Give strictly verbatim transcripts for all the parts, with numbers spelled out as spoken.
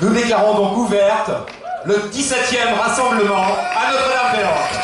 Nous déclarons donc ouverte le dix-septième rassemblement à Notre-Dame-des-Landes.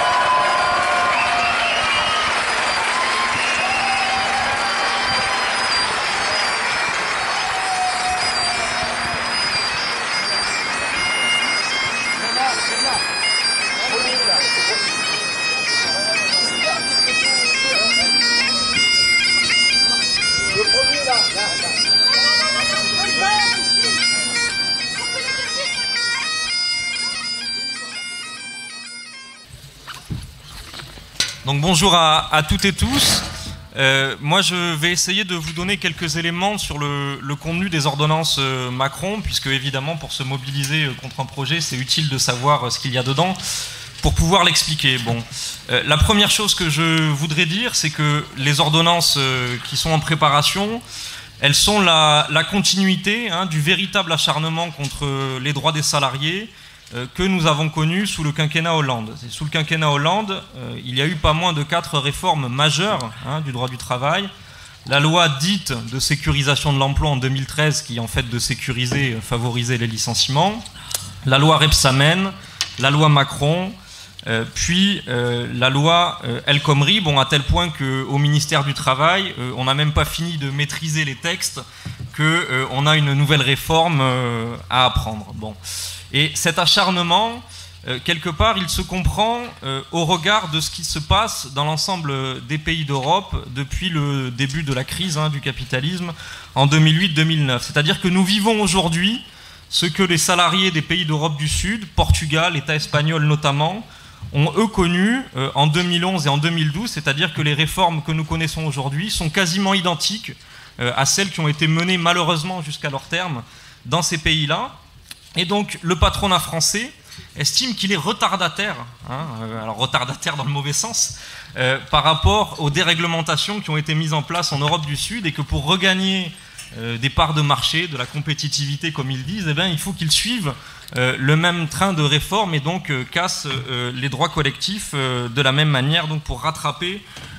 Donc bonjour à, à toutes et tous. Euh, moi je vais essayer de vous donner quelques éléments sur le, le contenu des ordonnances euh, Macron, puisque évidemment pour se mobiliser euh, contre un projet c'est utile de savoir euh, ce qu'il y a dedans pour pouvoir l'expliquer. Bon, euh, la première chose que je voudrais dire, c'est que les ordonnances euh, qui sont en préparation, elles sont la, la continuité hein, du véritable acharnement contre les droits des salariés euh, que nous avons connu sous le quinquennat Hollande. Et sous le quinquennat Hollande, euh, il y a eu pas moins de quatre réformes majeures hein, du droit du travail. La loi dite de sécurisation de l'emploi en deux mille treize, qui en fait de sécuriser, euh, favoriser les licenciements. La loi Rebsamen, la loi Macron, Euh, puis euh, la loi euh, El Khomri, bon, à tel point qu'au ministère du Travail, euh, on n'a même pas fini de maîtriser les textes, qu'on euh, a une nouvelle réforme euh, à apprendre. Bon. Et cet acharnement, euh, quelque part, il se comprend euh, au regard de ce qui se passe dans l'ensemble des pays d'Europe depuis le début de la crise hein, du capitalisme en deux mille huit deux mille neuf. C'est-à-dire que nous vivons aujourd'hui ce que les salariés des pays d'Europe du Sud, Portugal, État espagnol notamment, ont eux connu euh, en deux mille onze et en deux mille douze, c'est-à-dire que les réformes que nous connaissons aujourd'hui sont quasiment identiques euh, à celles qui ont été menées malheureusement jusqu'à leur terme dans ces pays-là. Et donc le patronat français estime qu'il est retardataire, hein, euh, alors retardataire dans le mauvais sens, euh, par rapport aux déréglementations qui ont été mises en place en Europe du Sud, et que pour regagner euh, des parts de marché, de la compétitivité comme ils disent, eh bien, il faut qu'ils suivent Euh, le même train de réforme et donc euh, casse euh, les droits collectifs euh, de la même manière, donc pour rattraper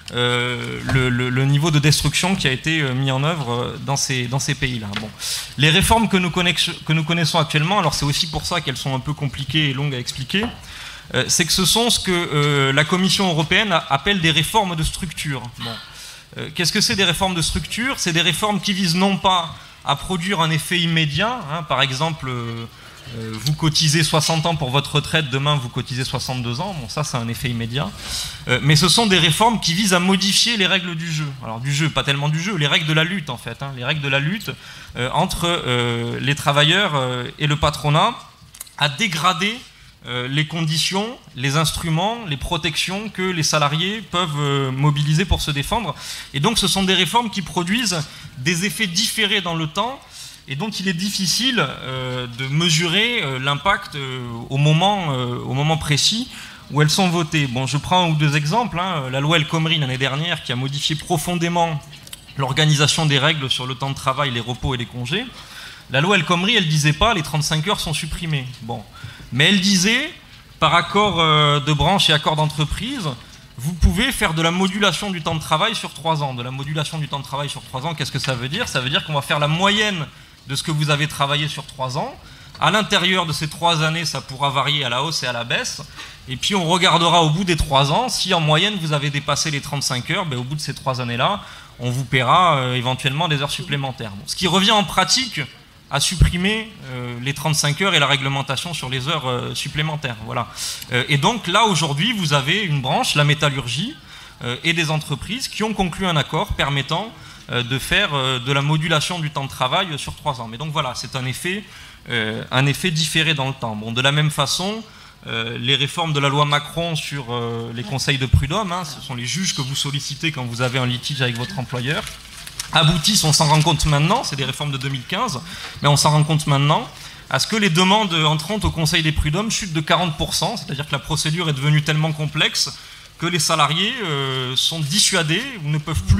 euh, le, le, le niveau de destruction qui a été euh, mis en œuvre euh, dans ces, dans ces pays-là. Bon. Les réformes que nous, que nous connaissons actuellement, alors c'est aussi pour ça qu'elles sont un peu compliquées et longues à expliquer, euh, c'est que ce sont ce que euh, la Commission européenne appelle des réformes de structure. Bon. Euh, qu'est-ce que c'est des réformes de structure? C'est des réformes qui visent non pas à produire un effet immédiat, hein, par exemple... Euh, Euh, vous cotisez soixante ans pour votre retraite, demain vous cotisez soixante-deux ans, bon ça c'est un effet immédiat, euh, mais ce sont des réformes qui visent à modifier les règles du jeu, alors du jeu, pas tellement du jeu, les règles de la lutte en fait, hein, les règles de la lutte euh, entre euh, les travailleurs euh, et le patronat, à dégrader euh, les conditions, les instruments, les protections que les salariés peuvent euh, mobiliser pour se défendre, et donc ce sont des réformes qui produisent des effets différés dans le temps, et dont il est difficile euh, de mesurer euh, l'impact euh, au, moment, euh, au moment précis où elles sont votées. Bon, je prends un ou deux exemples. Hein. La loi El Khomri l'année dernière qui a modifié profondément l'organisation des règles sur le temps de travail, les repos et les congés. La loi El Khomri, elle ne disait pas les trente-cinq heures sont supprimées. Bon. Mais elle disait, par accord euh, de branche et accord d'entreprise, vous pouvez faire de la modulation du temps de travail sur trois ans. De la modulation du temps de travail sur trois ans, qu'est-ce que ça veut dire? Ça veut dire qu'on va faire la moyenne de ce que vous avez travaillé sur trois ans. À l'intérieur de ces trois années, ça pourra varier à la hausse et à la baisse. Et puis on regardera au bout des trois ans, si en moyenne vous avez dépassé les trente-cinq heures, ben, au bout de ces trois années-là, on vous paiera euh, éventuellement des heures supplémentaires. Bon, ce qui revient en pratique à supprimer euh, les trente-cinq heures et la réglementation sur les heures euh, supplémentaires. Voilà. Euh, et donc là, aujourd'hui, vous avez une branche, la métallurgie, euh, et des entreprises qui ont conclu un accord permettant de faire de la modulation du temps de travail sur trois ans. Mais donc voilà, c'est un effet, euh, un effet différé dans le temps. Bon, de la même façon, euh, les réformes de la loi Macron sur euh, les conseils de prud'homme, hein, ce sont les juges que vous sollicitez quand vous avez un litige avec votre employeur, aboutissent, on s'en rend compte maintenant, c'est des réformes de deux mille quinze, mais on s'en rend compte maintenant, à ce que les demandes entrant au conseil des prud'hommes chutent de quarante pour cent, c'est-à-dire que la procédure est devenue tellement complexe que les salariés euh, sont dissuadés ou ne peuvent plus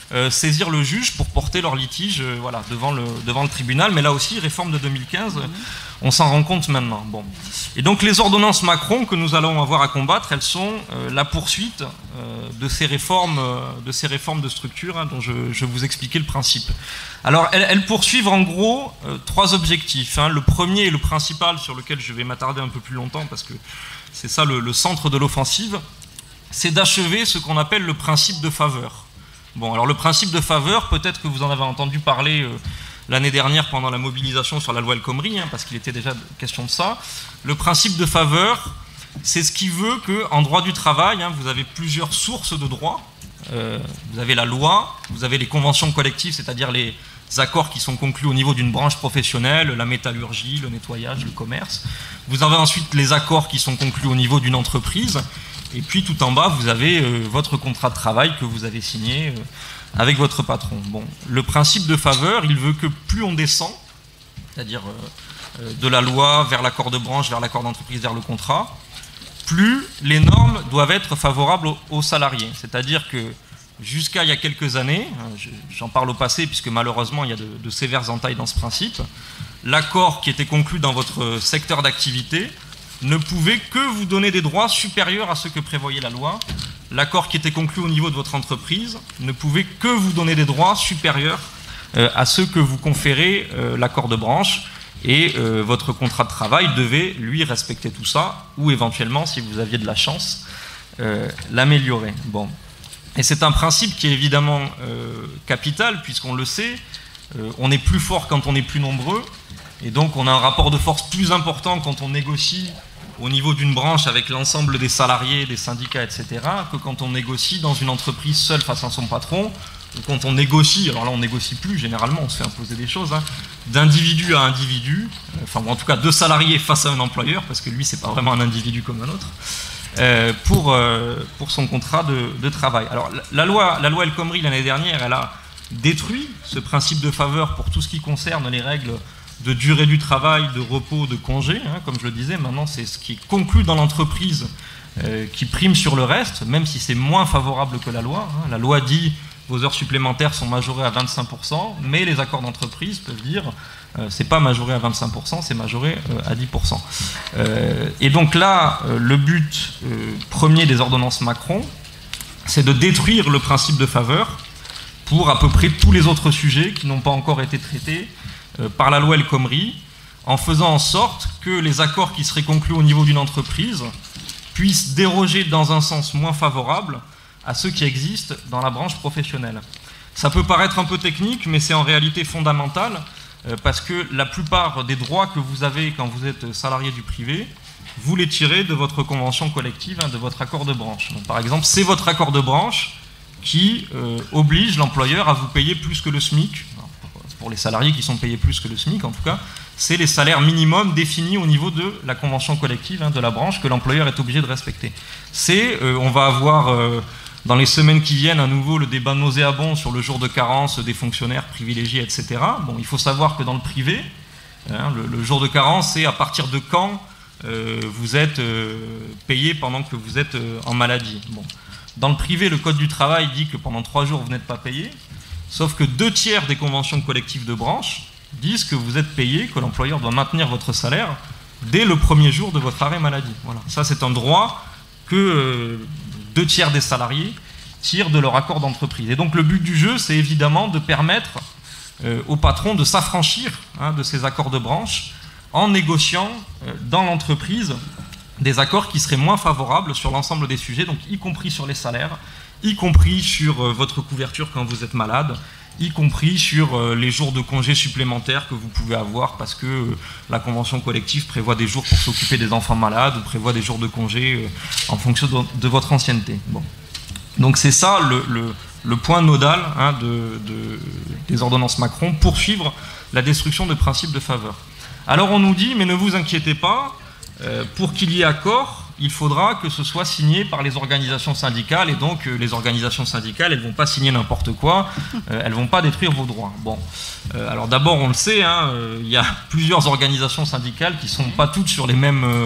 euh, saisir le juge pour porter leur litige euh, voilà, devant, le, devant le tribunal. Mais là aussi, réforme de deux mille quinze, euh, on s'en rend compte maintenant. Bon. Et donc les ordonnances Macron que nous allons avoir à combattre, elles sont euh, la poursuite euh, de, ces réformes, euh, de ces réformes de structure hein, dont je, je vous expliquais le principe. Alors elles, elles poursuivent en gros euh, trois objectifs. Hein. Le premier et le principal sur lequel je vais m'attarder un peu plus longtemps parce que c'est ça le, le centre de l'offensive, c'est d'achever ce qu'on appelle le principe de faveur. Bon, alors le principe de faveur, peut-être que vous en avez entendu parler euh, l'année dernière pendant la mobilisation sur la loi El Khomri, hein, parce qu'il était déjà question de ça. Le principe de faveur, c'est ce qui veut qu'en droit du travail, hein, vous avez plusieurs sources de droit. Euh, vous avez la loi, vous avez les conventions collectives, c'est-à-dire les accords qui sont conclus au niveau d'une branche professionnelle, la métallurgie, le nettoyage, le commerce. Vous avez ensuite les accords qui sont conclus au niveau d'une entreprise. Et puis tout en bas, vous avez euh, votre contrat de travail que vous avez signé euh, avec votre patron. Bon, le principe de faveur, il veut que plus on descend, c'est-à-dire euh, euh, de la loi vers l'accord de branche, vers l'accord d'entreprise, vers le contrat, plus les normes doivent être favorables aux, aux salariés. C'est-à-dire que jusqu'à il y a quelques années, j'en parle au passé puisque malheureusement il y a de, de sévères entailles dans ce principe, l'accord qui était conclu dans votre secteur d'activité ne pouvait que vous donner des droits supérieurs à ceux que prévoyait la loi. L'accord qui était conclu au niveau de votre entreprise ne pouvait que vous donner des droits supérieurs euh, à ceux que vous conférez euh, l'accord de branche. Et euh, votre contrat de travail devait, lui, respecter tout ça, ou éventuellement, si vous aviez de la chance, euh, l'améliorer. Bon. Et c'est un principe qui est évidemment euh, capital, puisqu'on le sait, euh, on est plus fort quand on est plus nombreux, et donc on a un rapport de force plus important quand on négocie au niveau d'une branche avec l'ensemble des salariés, des syndicats, et cetera, que quand on négocie dans une entreprise seule face à son patron, ou quand on négocie, alors là on négocie plus, généralement on se fait imposer des choses, hein, d'individu à individu, enfin bon, en tout cas de salarié face à un employeur, parce que lui c'est pas vraiment un individu comme un autre, euh, pour, euh, pour son contrat de, de travail. Alors la loi, la loi El Khomri l'année dernière, elle a détruit ce principe de faveur pour tout ce qui concerne les règles de durée du travail, de repos, de congé, hein, comme je le disais. Maintenant c'est ce qui est conclu dans l'entreprise euh, qui prime sur le reste, même si c'est moins favorable que la loi. Hein. La loi dit vos heures supplémentaires sont majorées à vingt-cinq pour cent, mais les accords d'entreprise peuvent dire euh, c'est pas majoré à vingt-cinq pour cent, c'est majoré euh, à dix pour cent. Euh, et donc là, euh, le but euh, premier des ordonnances Macron, c'est de détruire le principe de faveur pour à peu près tous les autres sujets qui n'ont pas encore été traités euh, par la loi El Khomri, en faisant en sorte que les accords qui seraient conclus au niveau d'une entreprise puissent déroger dans un sens moins favorable à ceux qui existent dans la branche professionnelle. Ça peut paraître un peu technique, mais c'est en réalité fondamental, euh, parce que la plupart des droits que vous avez quand vous êtes salarié du privé, vous les tirez de votre convention collective, hein, de votre accord de branche. Donc, par exemple, c'est votre accord de branche qui euh, oblige l'employeur à vous payer plus que le SMIC. Alors, pour les salariés qui sont payés plus que le SMIC, en tout cas, c'est les salaires minimums définis au niveau de la convention collective, hein, de la branche, que l'employeur est obligé de respecter. C'est, euh, on va avoir... Euh, dans les semaines qui viennent, à nouveau, le débat nauséabond sur le jour de carence des fonctionnaires privilégiés, et cetera. Bon, il faut savoir que dans le privé, hein, le, le jour de carence, c'est à partir de quand euh, vous êtes euh, payé pendant que vous êtes euh, en maladie. Bon. Dans le privé, le Code du travail dit que pendant trois jours, vous n'êtes pas payé, sauf que deux tiers des conventions collectives de branche disent que vous êtes payé, que l'employeur doit maintenir votre salaire dès le premier jour de votre arrêt maladie. Voilà. Ça, c'est un droit que... Euh, deux tiers des salariés tirent de leur accord d'entreprise. Et donc le but du jeu, c'est évidemment de permettre euh, au patron de s'affranchir hein, de ces accords de branche en négociant euh, dans l'entreprise des accords qui seraient moins favorables sur l'ensemble des sujets, donc y compris sur les salaires, y compris sur euh, votre couverture quand vous êtes malade, y compris sur euh, les jours de congés supplémentaires que vous pouvez avoir parce que euh, la convention collective prévoit des jours pour s'occuper des enfants malades ou prévoit des jours de congés euh, en fonction de, de votre ancienneté. Bon. Donc c'est ça le, le, le point nodal hein, de, de, des ordonnances Macron, poursuivre la destruction de principes de faveur. Alors on nous dit, mais ne vous inquiétez pas, euh, pour qu'il y ait accord, il faudra que ce soit signé par les organisations syndicales, et donc euh, les organisations syndicales, elles ne vont pas signer n'importe quoi, euh, elles ne vont pas détruire vos droits. Bon, euh, alors d'abord on le sait, hein, euh, il y a plusieurs organisations syndicales qui ne sont pas toutes sur les mêmes, euh,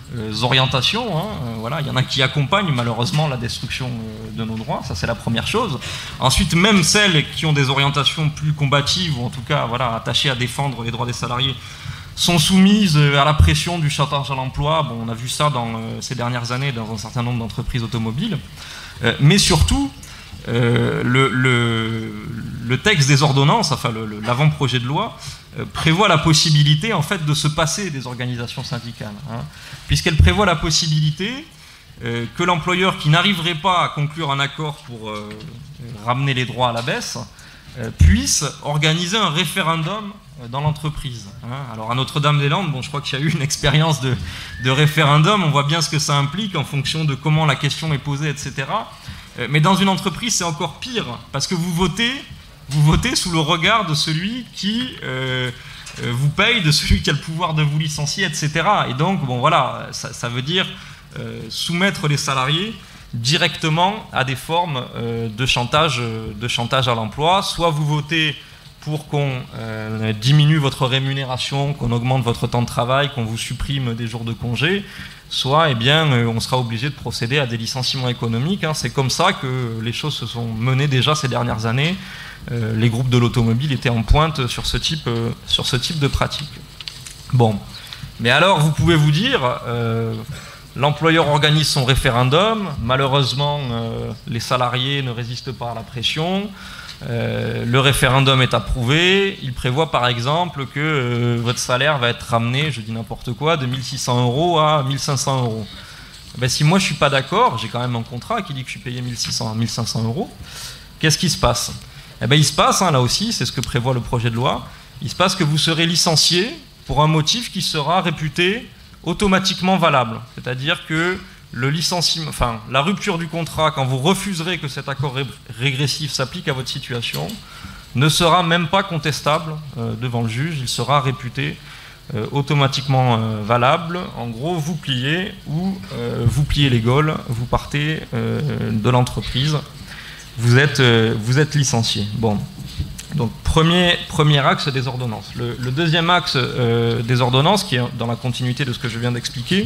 euh, orientations. Hein, euh, voilà, il y en a qui accompagnent malheureusement la destruction euh, de nos droits, ça c'est la première chose. Ensuite, même celles qui ont des orientations plus combatives, ou en tout cas voilà, attachées à défendre les droits des salariés, sont soumises à la pression du chantage à l'emploi. Bon, on a vu ça dans, euh, ces dernières années dans un certain nombre d'entreprises automobiles. Euh, mais surtout, euh, le, le, le texte des ordonnances, enfin le, le, l'avant-projet de loi, euh, prévoit la possibilité en fait de se passer des organisations syndicales, hein, puisqu'elle prévoit la possibilité euh, que l'employeur qui n'arriverait pas à conclure un accord pour euh, ramener les droits à la baisse euh, puisse organiser un référendum dans l'entreprise. Hein. Alors à Notre-Dame-des-Landes, bon, je crois qu'il y a eu une expérience de, de référendum, on voit bien ce que ça implique en fonction de comment la question est posée, et cetera. Mais dans une entreprise, c'est encore pire, parce que vous votez, vous votez sous le regard de celui qui euh, vous paye, de celui qui a le pouvoir de vous licencier, et cetera. Et donc, bon voilà, ça, ça veut dire euh, soumettre les salariés directement à des formes euh, de chantage, de chantage à l'emploi. Soit vous votez pour qu'on euh, diminue votre rémunération, qu'on augmente votre temps de travail, qu'on vous supprime des jours de congé, soit eh bien, euh, on sera obligé de procéder à des licenciements économiques. Hein. C'est comme ça que les choses se sont menées déjà ces dernières années. Euh, les groupes de l'automobile étaient en pointe sur ce type, euh, sur ce type de pratique. Bon, mais alors vous pouvez vous dire, euh, l'employeur organise son référendum, malheureusement euh, les salariés ne résistent pas à la pression. Euh, le référendum est approuvé, il prévoit par exemple que euh, votre salaire va être ramené, je dis n'importe quoi, de mille six cents euros à mille cinq cents euros. Ben, si moi je ne suis pas d'accord, j'ai quand même un contrat qui dit que je suis payé mille six cents à mille cinq cents euros, qu'est-ce qui se passe? Eh ben, il se passe, hein, là aussi, c'est ce que prévoit le projet de loi, il se passe que vous serez licencié pour un motif qui sera réputé automatiquement valable. C'est-à-dire que le licenciement, enfin, la rupture du contrat, quand vous refuserez que cet accord ré régressif s'applique à votre situation, ne sera même pas contestable euh, devant le juge, il sera réputé euh, automatiquement euh, valable. En gros, vous pliez ou euh, vous pliez les gaules, vous partez euh, de l'entreprise, vous êtes, euh, vous êtes licencié. Bon. Donc, premier, premier axe des ordonnances. Le, le deuxième axe euh, des ordonnances, qui est dans la continuité de ce que je viens d'expliquer,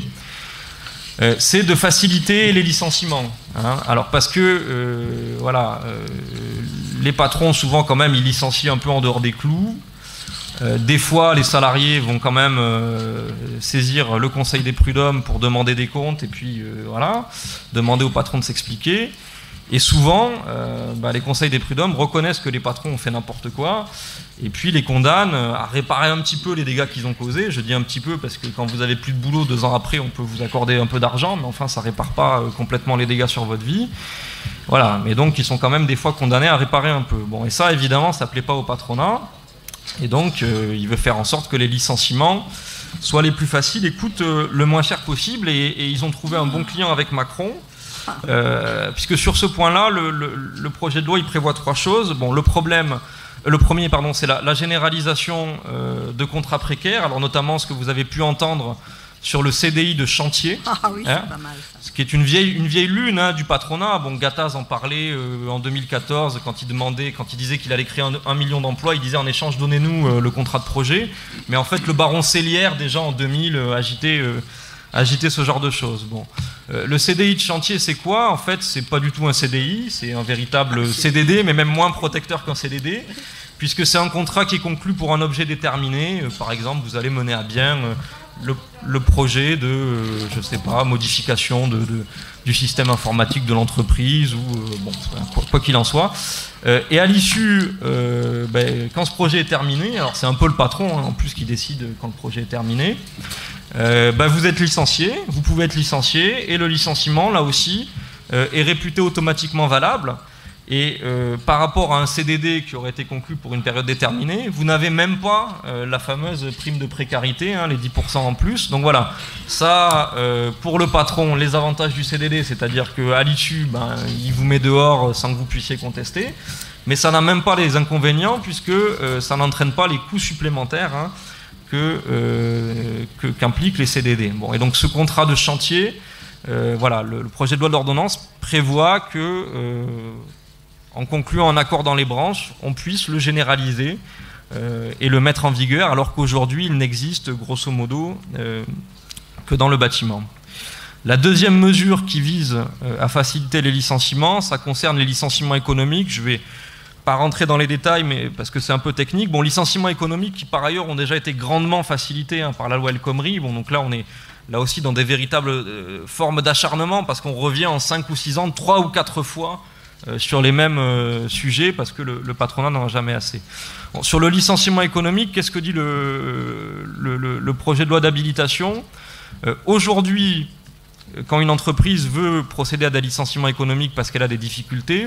Euh, c'est de faciliter les licenciements. Hein. Alors parce que euh, voilà, euh, les patrons souvent quand même ils licencient un peu en dehors des clous. Euh, des fois les salariés vont quand même euh, saisir le conseil des prud'hommes pour demander des comptes et puis euh, voilà, demander au patron de s'expliquer. Et souvent, euh, bah, les conseils des prud'hommes reconnaissent que les patrons ont fait n'importe quoi et puis les condamnent à réparer un petit peu les dégâts qu'ils ont causés. Je dis un petit peu parce que quand vous avez plus de boulot, deux ans après, on peut vous accorder un peu d'argent, mais enfin, ça répare pas euh, complètement les dégâts sur votre vie. Voilà, mais donc ils sont quand même des fois condamnés à réparer un peu. Bon, et ça, évidemment, ça plaît pas au patronat. Et donc, euh, il veut faire en sorte que les licenciements soient les plus faciles et coûtent euh, le moins cher possible. Et, et ils ont trouvé un bon client avec Macron. Euh, puisque sur ce point-là, le, le, le projet de loi il prévoit trois choses. Bon, le problème, le premier, pardon, c'est la, la généralisation euh, de contrats précaires. Alors notamment ce que vous avez pu entendre sur le C D I de chantier, ah oui, hein, c'est pas mal, ça. Ce qui est une vieille, une vieille lune hein, du patronat. Bon, Gattaz en parlait euh, en deux mille quatorze quand il demandait, quand il disait qu'il allait créer un, un million d'emplois, il disait en échange donnez-nous euh, le contrat de projet. Mais en fait, le baron Sellière déjà en deux mille euh, agitait euh, agiter ce genre de choses. Bon. Euh, le C D I de chantier, c'est quoi? En fait, c'est pas du tout un C D I, c'est un véritable C D D, mais même moins protecteur qu'un C D D, puisque c'est un contrat qui est conclu pour un objet déterminé. Euh, par exemple, vous allez mener à bien euh, le, le projet de, euh, je sais pas, modification de, de, du système informatique de l'entreprise, ou euh, bon, quoi qu'il en soit. Euh, et à l'issue, euh, ben, quand ce projet est terminé, alors c'est un peu le patron hein, en plus qui décide quand le projet est terminé, euh, ben, vous êtes licencié, vous pouvez être licencié, et le licenciement, là aussi, euh, est réputé automatiquement valable. Et euh, par rapport à un C D D qui aurait été conclu pour une période déterminée, vous n'avez même pas euh, la fameuse prime de précarité, hein, les dix pour cent en plus. Donc voilà, ça, euh, pour le patron, les avantages du C D D, c'est-à-dire qu'à l'issue, ben, il vous met dehors sans que vous puissiez contester. Mais ça n'a même pas les inconvénients, puisque euh, ça n'entraîne pas les coûts supplémentaires hein, que, euh, que, qu'impliquent les C D D. Bon, et donc ce contrat de chantier, euh, voilà, le, le projet de loi d'ordonnance prévoit que... Euh, en concluant un accord dans les branches, on puisse le généraliser euh, et le mettre en vigueur, alors qu'aujourd'hui, il n'existe grosso modo euh, que dans le bâtiment. La deuxième mesure qui vise à faciliter les licenciements, ça concerne les licenciements économiques. Je ne vais pas rentrer dans les détails, mais parce que c'est un peu technique. Bon, licenciements économiques qui, par ailleurs, ont déjà été grandement facilités hein, par la loi El Khomri. Bon, donc là, on est là aussi dans des véritables euh, formes d'acharnement, parce qu'on revient en cinq ou six ans, trois ou quatre fois euh, sur les mêmes euh, sujets, parce que le, le patronat n'en a jamais assez. Bon, sur le licenciement économique, qu'est-ce que dit le, le, le, le projet de loi d'habilitation ? euh, Aujourd'hui, quand une entreprise veut procéder à des licenciements économiques parce qu'elle a des difficultés,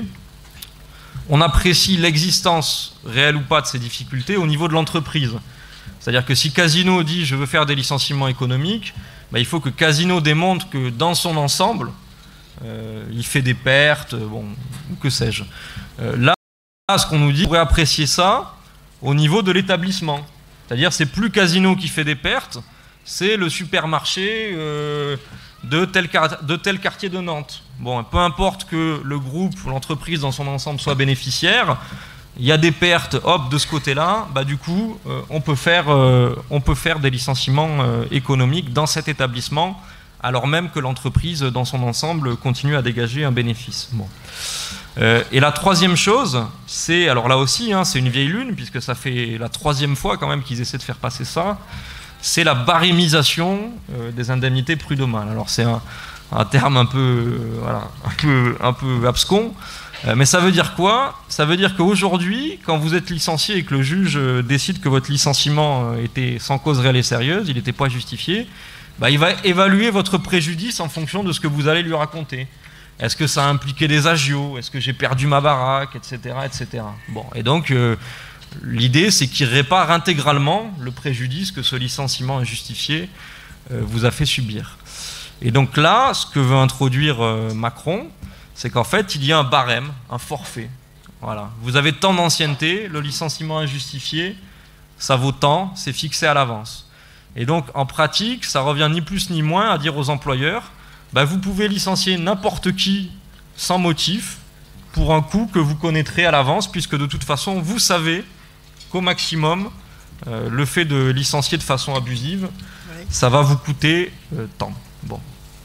on apprécie l'existence réelle ou pas de ces difficultés au niveau de l'entreprise. C'est-à-dire que si Casino dit « je veux faire des licenciements économiques », bah, il faut que Casino démontre que dans son ensemble, euh, il fait des pertes, bon, que sais-je. Euh, là, là, ce qu'on nous dit, on pourrait apprécier ça au niveau de l'établissement. C'est-à-dire c'est plus Casino qui fait des pertes, c'est le supermarché euh, de, tel de tel quartier de Nantes. Bon, peu importe que le groupe ou l'entreprise dans son ensemble soit bénéficiaire, il y a des pertes, hop, de ce côté-là, bah, du coup, euh, on, peut faire, euh, on peut faire des licenciements euh, économiques dans cet établissement, alors même que l'entreprise, dans son ensemble, continue à dégager un bénéfice. Bon. Euh, et la troisième chose, c'est, alors là aussi, hein, c'est une vieille lune, puisque ça fait la troisième fois quand même qu'ils essaient de faire passer ça, c'est la barémisation euh, des indemnités prud'homales. Alors c'est un, un terme un peu, euh, voilà, un peu, un peu abscon, euh, mais ça veut dire quoi? Ça veut dire qu'aujourd'hui, quand vous êtes licencié et que le juge euh, décide que votre licenciement euh, était sans cause réelle et sérieuse, il n'était pas justifié, bah, il va évaluer votre préjudice en fonction de ce que vous allez lui raconter. Est-ce que ça a impliqué des agios? Est-ce que j'ai perdu ma baraque, et cetera, et cetera. Bon, et donc euh, l'idée, c'est qu'il répare intégralement le préjudice que ce licenciement injustifié euh, vous a fait subir. Et donc là, ce que veut introduire euh, Macron, c'est qu'en fait, il y a un barème, un forfait. Voilà. Vous avez tant d'ancienneté, le licenciement injustifié, ça vaut tant, c'est fixé à l'avance. Et donc, en pratique, ça revient ni plus ni moins à dire aux employeurs, bah, vous pouvez licencier n'importe qui sans motif pour un coût que vous connaîtrez à l'avance, puisque de toute façon, vous savez qu'au maximum, euh, le fait de licencier de façon abusive, oui, ça va vous coûter euh, tant. Bon.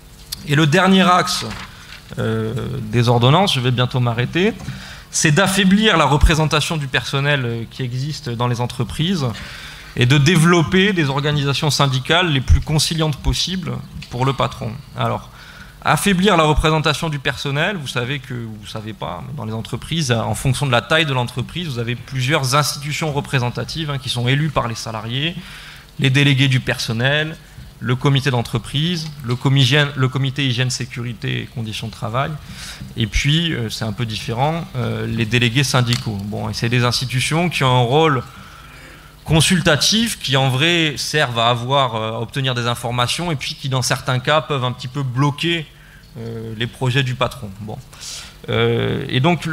Et le dernier axe euh, des ordonnances, je vais bientôt m'arrêter, c'est d'affaiblir la représentation du personnel euh, qui existe dans les entreprises et de développer des organisations syndicales les plus conciliantes possibles pour le patron. Alors, affaiblir la représentation du personnel, vous savez que, vous ne savez pas, mais dans les entreprises, en fonction de la taille de l'entreprise, vous avez plusieurs institutions représentatives hein, qui sont élues par les salariés, les délégués du personnel, le comité d'entreprise, le, le comité hygiène, sécurité et conditions de travail, et puis, euh, c'est un peu différent, euh, les délégués syndicaux. Bon, et c'est des institutions qui ont un rôle consultatifs qui en vrai servent à avoir, à obtenir des informations et puis qui dans certains cas peuvent un petit peu bloquer euh, les projets du patron. Bon. Euh, et donc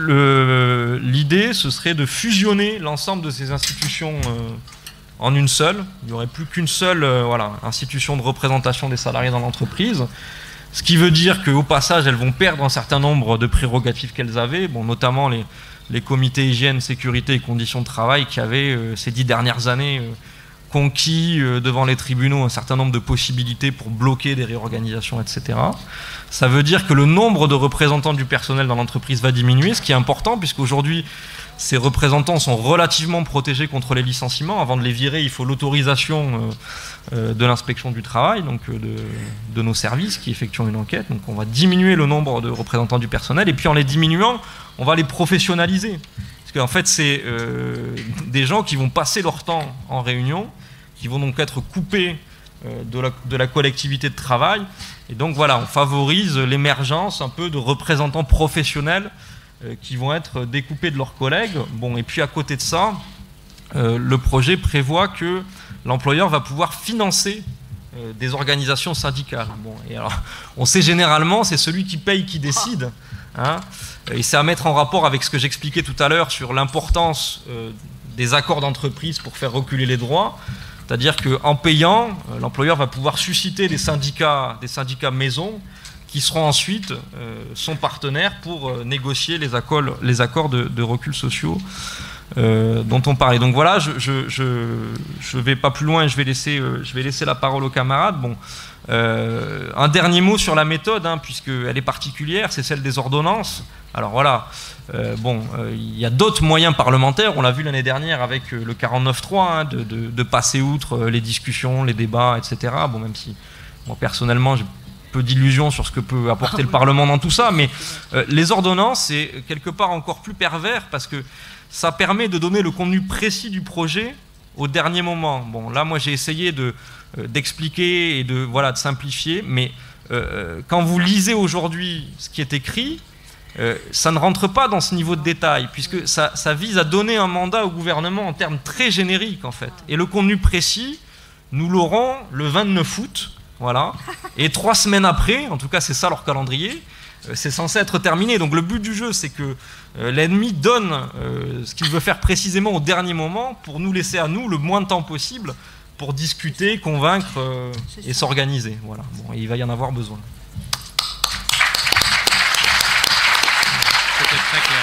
l'idée ce serait de fusionner l'ensemble de ces institutions euh, en une seule. Il n'y aurait plus qu'une seule euh, voilà, institution de représentation des salariés dans l'entreprise, ce qui veut dire qu'au passage elles vont perdre un certain nombre de prérogatives qu'elles avaient, bon, notamment les les comités hygiène, sécurité et conditions de travail qui avaient, euh, ces dix dernières années, euh, conquis euh, devant les tribunaux un certain nombre de possibilités pour bloquer des réorganisations, et cetera. Ça veut dire que le nombre de représentants du personnel dans l'entreprise va diminuer, ce qui est important, puisqu'aujourd'hui, ces représentants sont relativement protégés contre les licenciements. Avant de les virer, il faut l'autorisation euh, euh, de l'inspection du travail, donc euh, de, de nos services qui effectuent une enquête. Donc on va diminuer le nombre de représentants du personnel, et puis en les diminuant, on va les professionnaliser. Parce qu'en fait, c'est euh, des gens qui vont passer leur temps en réunion, qui vont donc être coupés euh, de, la, de la collectivité de travail. Et donc voilà, on favorise l'émergence un peu de représentants professionnels euh, qui vont être découpés de leurs collègues. Bon, et puis à côté de ça, euh, le projet prévoit que l'employeur va pouvoir financer euh, des organisations syndicales. Bon, et alors, on sait généralement, c'est celui qui paye qui décide. Hein, et c'est à mettre en rapport avec ce que j'expliquais tout à l'heure sur l'importance euh, des accords d'entreprise pour faire reculer les droits. C'est-à-dire qu'en payant, euh, l'employeur va pouvoir susciter des syndicats, des syndicats maison qui seront ensuite euh, son partenaire pour euh, négocier les accords, les accords de, de recul sociaux euh, dont on parlait. Donc voilà, je je, je, je vais pas plus loin et je vais laisser, euh, je vais laisser la parole aux camarades. Bon, euh, un dernier mot sur la méthode, hein, puisqu'elle est particulière, c'est celle des ordonnances. Alors voilà, euh, bon, euh, il y a d'autres moyens parlementaires, on l'a vu l'année dernière avec euh, le quarante-neuf trois, hein, de, de, de passer outre euh, les discussions, les débats, et cetera. Bon, même si, moi personnellement, j'ai peu d'illusions sur ce que peut apporter le Parlement dans tout ça, mais euh, les ordonnances, c'est quelque part encore plus pervers parce que ça permet de donner le contenu précis du projet au dernier moment. Bon, là, moi, j'ai essayé de, euh, d'expliquer et de, voilà, de simplifier, mais euh, quand vous lisez aujourd'hui ce qui est écrit, euh, ça ne rentre pas dans ce niveau de détail, puisque ça, ça vise à donner un mandat au gouvernement en termes très génériques, en fait. Et le contenu précis, nous l'aurons le vingt-neuf août, voilà. Et trois semaines après, en tout cas c'est ça leur calendrier, euh, c'est censé être terminé. Donc le but du jeu, c'est que euh, l'ennemi donne euh, ce qu'il veut faire précisément au dernier moment pour nous laisser à nous le moins de temps possible pour discuter, convaincre euh, et s'organiser. Voilà. Bon, et il va y en avoir besoin. C'était très clair.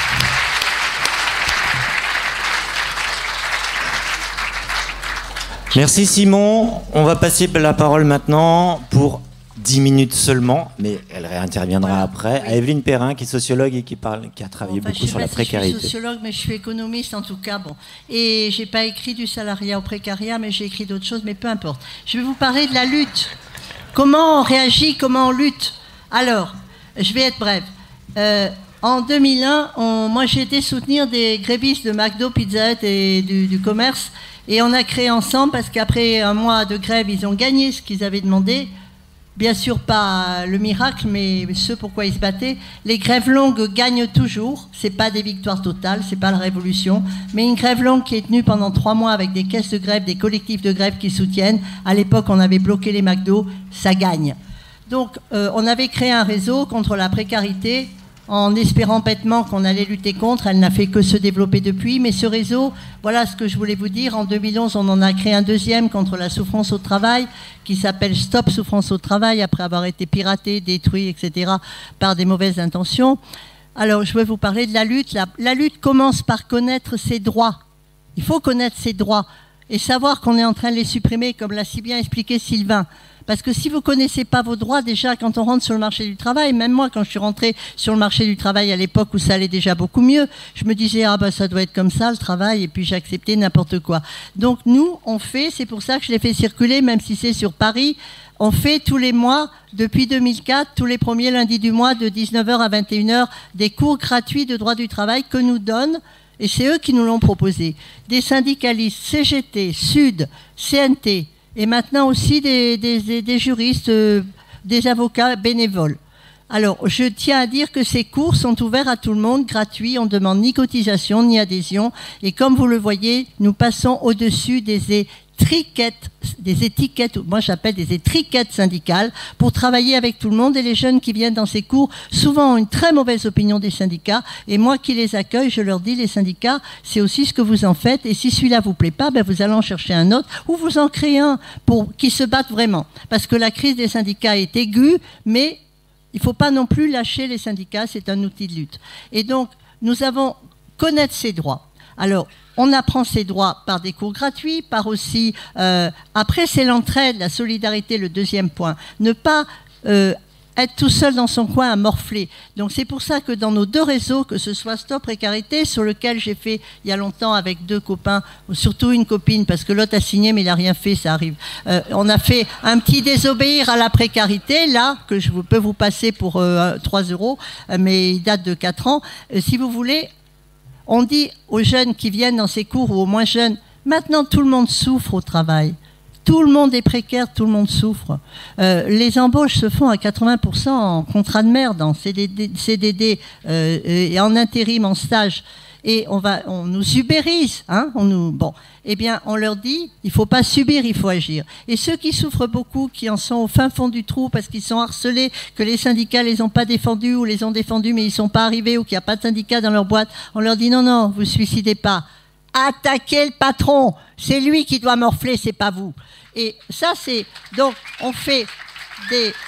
Merci Simon. On va passer la parole maintenant pour dix minutes seulement, mais elle réinterviendra voilà. après, oui. à Evelyne Perrin, qui est sociologue et qui, parle, qui a travaillé bon, enfin, beaucoup sur la précarité. Je suis sociologue, mais je suis économiste en tout cas. Bon. Et je n'ai pas écrit du salariat au précariat, mais j'ai écrit d'autres choses, mais peu importe. Je vais vous parler de la lutte. Comment on réagit, comment on lutte. Alors, je vais être brève. Euh, en deux mille un, on, moi j'ai été soutenir des grévistes de McDo, Pizza Hut et du, du commerce. Et on a créé ensemble, parce qu'après un mois de grève, ils ont gagné ce qu'ils avaient demandé. Bien sûr, pas le miracle, mais ce pourquoi ils se battaient. Les grèves longues gagnent toujours. Ce n'est pas des victoires totales, ce n'est pas la révolution. Mais une grève longue qui est tenue pendant trois mois avec des caisses de grève, des collectifs de grève qui soutiennent. À l'époque, on avait bloqué les McDo, ça gagne. Donc, euh, on avait créé un réseau contre la précarité, en espérant bêtement qu'on allait lutter contre. Elle n'a fait que se développer depuis. Mais ce réseau, voilà ce que je voulais vous dire. En deux mille onze, on en a créé un deuxième contre la souffrance au travail, qui s'appelle Stop Souffrance au Travail, après avoir été piraté, détruit, et cetera, par des mauvaises intentions. Alors, je vais vous parler de la lutte. La, la lutte commence par connaître ses droits. Il faut connaître ses droits et savoir qu'on est en train de les supprimer, comme l'a si bien expliqué Sylvain. Parce que si vous ne connaissez pas vos droits, déjà, quand on rentre sur le marché du travail, même moi, quand je suis rentrée sur le marché du travail à l'époque où ça allait déjà beaucoup mieux, je me disais, ah ben ça doit être comme ça, le travail, et puis j'acceptais n'importe quoi. Donc nous, on fait, c'est pour ça que je l'ai fait circuler, même si c'est sur Paris, on fait tous les mois, depuis deux mille quatre, tous les premiers lundis du mois, de dix-neuf heures à vingt et une heures, des cours gratuits de droit du travail que nous donnent, et c'est eux qui nous l'ont proposé, des syndicalistes, C G T, Sud, C N T, et maintenant aussi des, des, des juristes, euh, des avocats bénévoles. Alors, je tiens à dire que ces cours sont ouverts à tout le monde, gratuits, on ne demande ni cotisation, ni adhésion, et comme vous le voyez, nous passons au-dessus des étiquettes, des étiquettes, moi j'appelle des étiquettes syndicales, pour travailler avec tout le monde, et les jeunes qui viennent dans ces cours, souvent ont une très mauvaise opinion des syndicats, et moi qui les accueille, je leur dis, les syndicats, c'est aussi ce que vous en faites, et si celui-là vous plaît pas, ben vous allez en chercher un autre, ou vous en créez un, pour qui se batte vraiment, parce que la crise des syndicats est aiguë, mais il ne faut pas non plus lâcher les syndicats, c'est un outil de lutte. Et donc, nous avons connaître ses droits. Alors, on apprend ses droits par des cours gratuits, par aussi... Euh, après, c'est l'entraide, la solidarité, le deuxième point. Ne pas euh, être tout seul dans son coin à morfler. Donc, c'est pour ça que dans nos deux réseaux, que ce soit Stop Précarité, sur lequel j'ai fait il y a longtemps avec deux copains, ou surtout une copine, parce que l'autre a signé, mais il n'a rien fait, ça arrive. Euh, on a fait un petit désobéir à la précarité, là, que je peux vous passer pour euh, trois euros, mais il date de quatre ans. Euh, si vous voulez... On dit aux jeunes qui viennent dans ces cours, ou aux moins jeunes, maintenant tout le monde souffre au travail. Tout le monde est précaire, tout le monde souffre. Euh, les embauches se font à quatre-vingts pour cent en contrat de merde, en C D D, C D D euh, et en intérim, en stage. Et on, va, on nous ubérise, hein, on nous, bon, eh bien, on leur dit, il ne faut pas subir, il faut agir. Et ceux qui souffrent beaucoup, qui en sont au fin fond du trou parce qu'ils sont harcelés, que les syndicats les ont pas défendus ou les ont défendus mais ils ne sont pas arrivés ou qu'il n'y a pas de syndicat dans leur boîte, on leur dit non, non, vous ne suicidez pas. Attaquez le patron, c'est lui qui doit morfler, c'est pas vous. Et ça, c'est, donc, on fait des...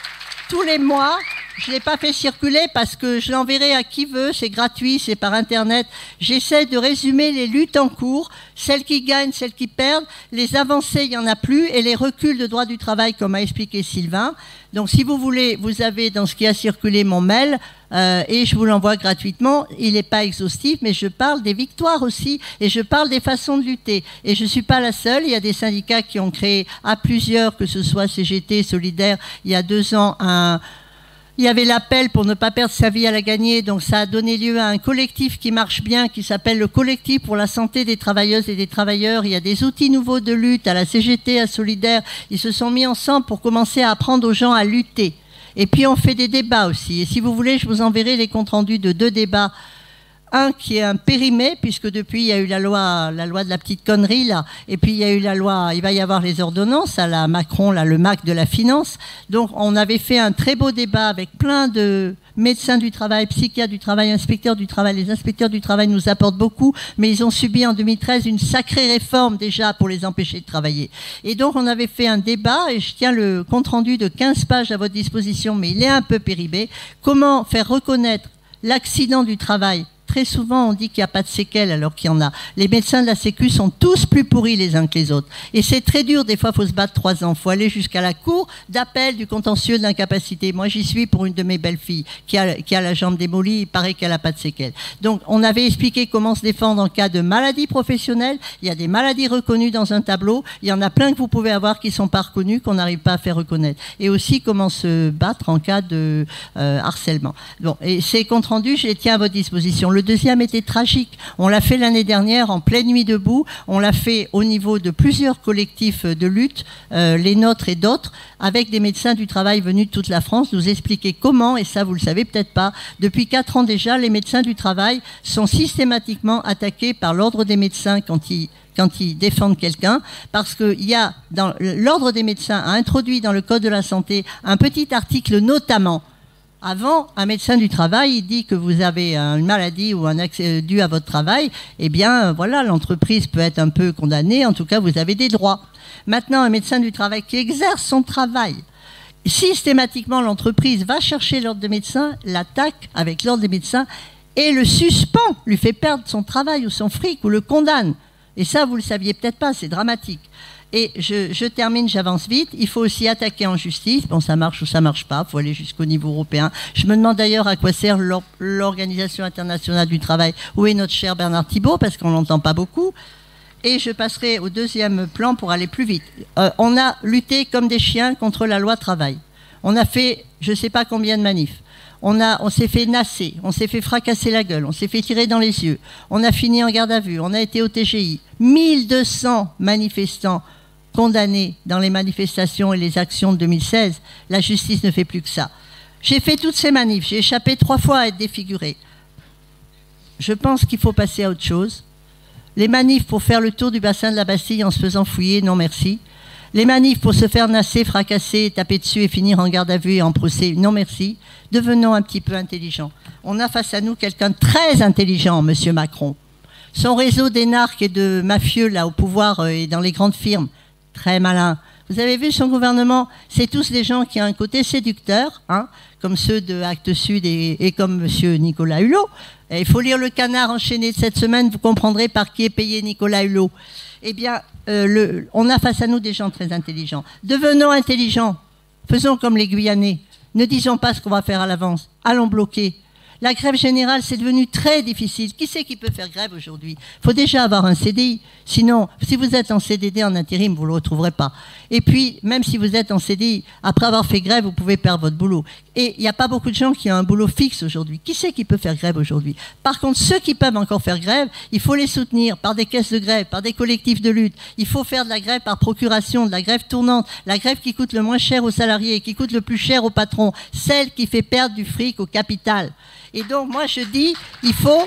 tous les mois. Je ne l'ai pas fait circuler parce que je l'enverrai à qui veut, c'est gratuit, c'est par Internet. J'essaie de résumer les luttes en cours, celles qui gagnent, celles qui perdent, les avancées, il n'y en a plus, et les reculs de droit du travail, comme a expliqué Sylvain. Donc si vous voulez, vous avez dans ce qui a circulé mon mail, euh, et je vous l'envoie gratuitement. Il n'est pas exhaustif, mais je parle des victoires aussi, et je parle des façons de lutter. Et je ne suis pas la seule, il y a des syndicats qui ont créé à plusieurs, que ce soit C G T, Solidaire, il y a deux ans, un... Il y avait l'appel pour ne pas perdre sa vie à la gagner, donc ça a donné lieu à un collectif qui marche bien, qui s'appelle le Collectif pour la santé des travailleuses et des travailleurs. Il y a des outils nouveaux de lutte à la C G T, à Solidaire. Ils se sont mis ensemble pour commencer à apprendre aux gens à lutter. Et puis on fait des débats aussi. Et si vous voulez, je vous enverrai les comptes rendus de deux débats. Un qui est un périmé, puisque depuis il y a eu la loi, la loi de la petite connerie là, et puis il y a eu la loi, il va y avoir les ordonnances à la Macron, là, le M A C de la finance. Donc on avait fait un très beau débat avec plein de médecins du travail, psychiatres du travail, inspecteurs du travail. Les inspecteurs du travail nous apportent beaucoup, mais ils ont subi en deux mille treize une sacrée réforme déjà pour les empêcher de travailler. Et donc on avait fait un débat, et je tiens le compte rendu de quinze pages à votre disposition, mais il est un peu périmé. Comment faire reconnaître l'accident du travail? Très souvent, on dit qu'il n'y a pas de séquelles alors qu'il y en a. Les médecins de la Sécu sont tous plus pourris les uns que les autres. Et c'est très dur, des fois, il faut se battre trois ans. Il faut aller jusqu'à la cour d'appel du contentieux de l'incapacité. Moi, j'y suis pour une de mes belles-filles qui a, qui a la jambe démolie. Il paraît qu'elle n'a pas de séquelles. Donc, on avait expliqué comment se défendre en cas de maladie professionnelle. Il y a des maladies reconnues dans un tableau. Il y en a plein que vous pouvez avoir qui ne sont pas reconnues, qu'on n'arrive pas à faire reconnaître. Et aussi, comment se battre en cas de euh, harcèlement. Bon, et ces comptes rendus, je les tiens à votre disposition. Le deuxième était tragique. On l'a fait l'année dernière en pleine nuit debout. On l'a fait au niveau de plusieurs collectifs de lutte, euh, les nôtres et d'autres, avec des médecins du travail venus de toute la France, nous expliquer comment, et ça vous le savez peut-être pas, depuis quatre ans déjà, les médecins du travail sont systématiquement attaqués par l'ordre des médecins quand ils quand ils défendent quelqu'un, parce qu'il y a, dans l'ordre des médecins a introduit dans le Code de la santé un petit article notamment. Avant, un médecin du travail, il dit que vous avez une maladie ou un accès dû à votre travail, eh bien, voilà, l'entreprise peut être un peu condamnée, en tout cas, vous avez des droits. Maintenant, un médecin du travail qui exerce son travail, systématiquement, l'entreprise va chercher l'ordre des médecins, l'attaque avec l'ordre des médecins et le suspend, lui fait perdre son travail ou son fric ou le condamne. Et ça, vous ne le saviez peut-être pas, c'est dramatique. Et je, je termine, j'avance vite. Il faut aussi attaquer en justice. Bon, ça marche ou ça marche pas. Il faut aller jusqu'au niveau européen. Je me demande d'ailleurs à quoi sert l'Organisation internationale du travail. Où est notre cher Bernard Thibault? Parce qu'on l'entend pas beaucoup. Et je passerai au deuxième plan pour aller plus vite. Euh, on a lutté comme des chiens contre la loi travail. On a fait je ne sais pas combien de manifs. On, a, on s'est fait nasser, on s'est fait fracasser la gueule, on s'est fait tirer dans les yeux. On a fini en garde à vue, on a été au T G I. mille deux cents manifestants condamnés dans les manifestations et les actions de deux mille seize. La justice ne fait plus que ça. J'ai fait toutes ces manifs, j'ai échappé trois fois à être défiguré. Je pense qu'il faut passer à autre chose. Les manifs pour faire le tour du bassin de la Bastille en se faisant fouiller, non merci. Les manifs pour se faire nasser, fracasser, taper dessus et finir en garde à vue et en procès, non merci. Devenons un petit peu intelligents. On a face à nous quelqu'un de très intelligent, Monsieur Macron. Son réseau d'énarques et de mafieux là au pouvoir euh, et dans les grandes firmes, très malin. Vous avez vu son gouvernement, c'est tous des gens qui ont un côté séducteur, hein, comme ceux de Actes Sud et, et comme Monsieur Nicolas Hulot. Et il faut lire Le Canard enchaîné de cette semaine, vous comprendrez par qui est payé Nicolas Hulot. Eh bien, euh, le, on a face à nous des gens très intelligents. Devenons intelligents. Faisons comme les Guyanais. Ne disons pas ce qu'on va faire à l'avance. Allons bloquer. La grève générale, c'est devenu très difficile. Qui c'est qui peut faire grève aujourd'hui? Il faut déjà avoir un C D I. Sinon, si vous êtes en C D D, en intérim, vous ne le retrouverez pas. Et puis, même si vous êtes en C D I, après avoir fait grève, vous pouvez perdre votre boulot. Et il n'y a pas beaucoup de gens qui ont un boulot fixe aujourd'hui. Qui c'est qui peut faire grève aujourd'hui? Par contre, ceux qui peuvent encore faire grève, il faut les soutenir par des caisses de grève, par des collectifs de lutte. Il faut faire de la grève par procuration, de la grève tournante, la grève qui coûte le moins cher aux salariés et qui coûte le plus cher aux patrons, celle qui fait perdre du fric au capital. Et donc, moi, je dis, il faut,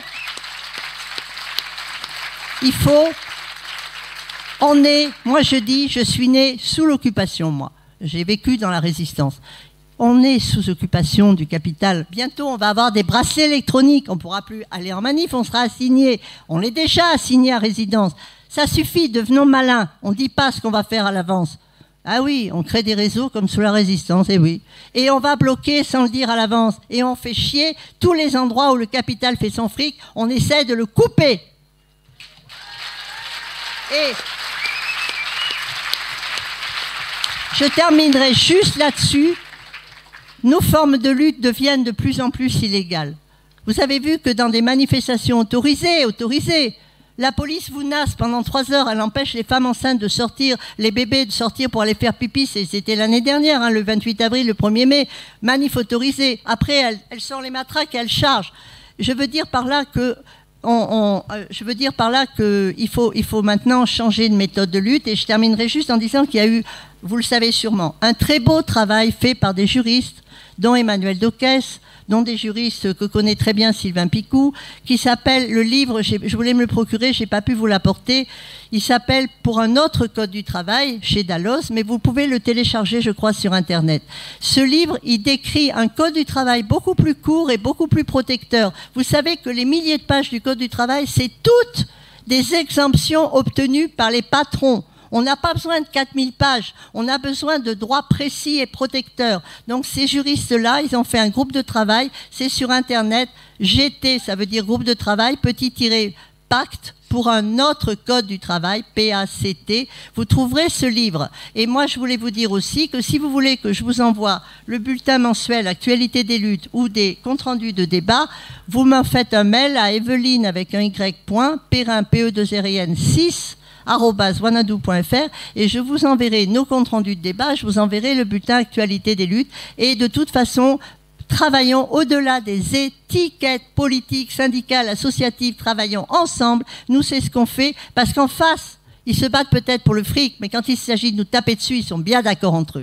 il faut, on est, moi, je dis, je suis né sous l'occupation, moi. J'ai vécu dans la résistance. On est sous occupation du capital. Bientôt, on va avoir des bracelets électroniques. On ne pourra plus aller en manif, on sera assigné. On l'est déjà assigné à résidence. Ça suffit, devenons malins. On ne dit pas ce qu'on va faire à l'avance. Ah oui, on crée des réseaux comme sous la Résistance, et oui. Et on va bloquer sans le dire à l'avance. Et on fait chier tous les endroits où le capital fait son fric, on essaie de le couper. Et je terminerai juste là-dessus. Nos formes de lutte deviennent de plus en plus illégales. Vous avez vu que dans des manifestations autorisées, autorisées, la police vous nasse pendant trois heures, elle empêche les femmes enceintes de sortir, les bébés de sortir pour aller faire pipi, c'était l'année dernière, hein, le vingt-huit avril, le premier mai, manif autorisée. Après, elle, elle sort les matraques et elle charge. Je veux dire par là que, on, on, je veux dire par là que il faut, il faut maintenant changer de méthode de lutte. Et je terminerai juste en disant qu'il y a eu, vous le savez sûrement, un très beau travail fait par des juristes, dont Emmanuel Dockès, dont des juristes que connaît très bien Sylvain Picou, qui s'appelle, le livre, je voulais me le procurer, je n'ai pas pu vous l'apporter, il s'appelle « Pour un autre code du travail » chez Dalloz, mais vous pouvez le télécharger, je crois, sur Internet. Ce livre, il décrit un code du travail beaucoup plus court et beaucoup plus protecteur. Vous savez que les milliers de pages du code du travail, c'est toutes des exemptions obtenues par les patrons. On n'a pas besoin de quatre mille pages, on a besoin de droits précis et protecteurs. Donc ces juristes-là, ils ont fait un groupe de travail, c'est sur Internet, G T, ça veut dire groupe de travail, petit-tiret pacte pour un autre code du travail, P A C T. Vous trouverez ce livre. Et moi, je voulais vous dire aussi que si vous voulez que je vous envoie le bulletin mensuel Actualité des luttes ou des comptes rendus de débat, vous m'en faites un mail à Evelyne avec un Y, point, Perrin, P E deux R I N six, arobase wanadoo point F R, et je vous enverrai nos comptes rendus de débat, je vous enverrai le bulletin Actualité des luttes. Et de toute façon, travaillons au-delà des étiquettes politiques, syndicales, associatives, travaillons ensemble. Nous, c'est ce qu'on fait, parce qu'en face, ils se battent peut-être pour le fric, mais quand il s'agit de nous taper dessus, ils sont bien d'accord entre eux.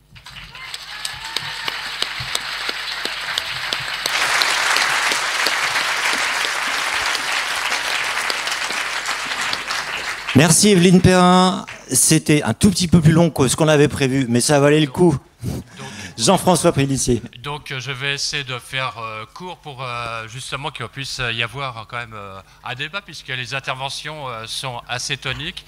Merci Evelyne Perrin. C'était un tout petit peu plus long que ce qu'on avait prévu, mais ça valait le coup. Jean-François Pélissier. Donc je vais essayer de faire euh, court pour euh, justement qu'il puisse y avoir quand même euh, un débat, puisque les interventions euh, sont assez toniques.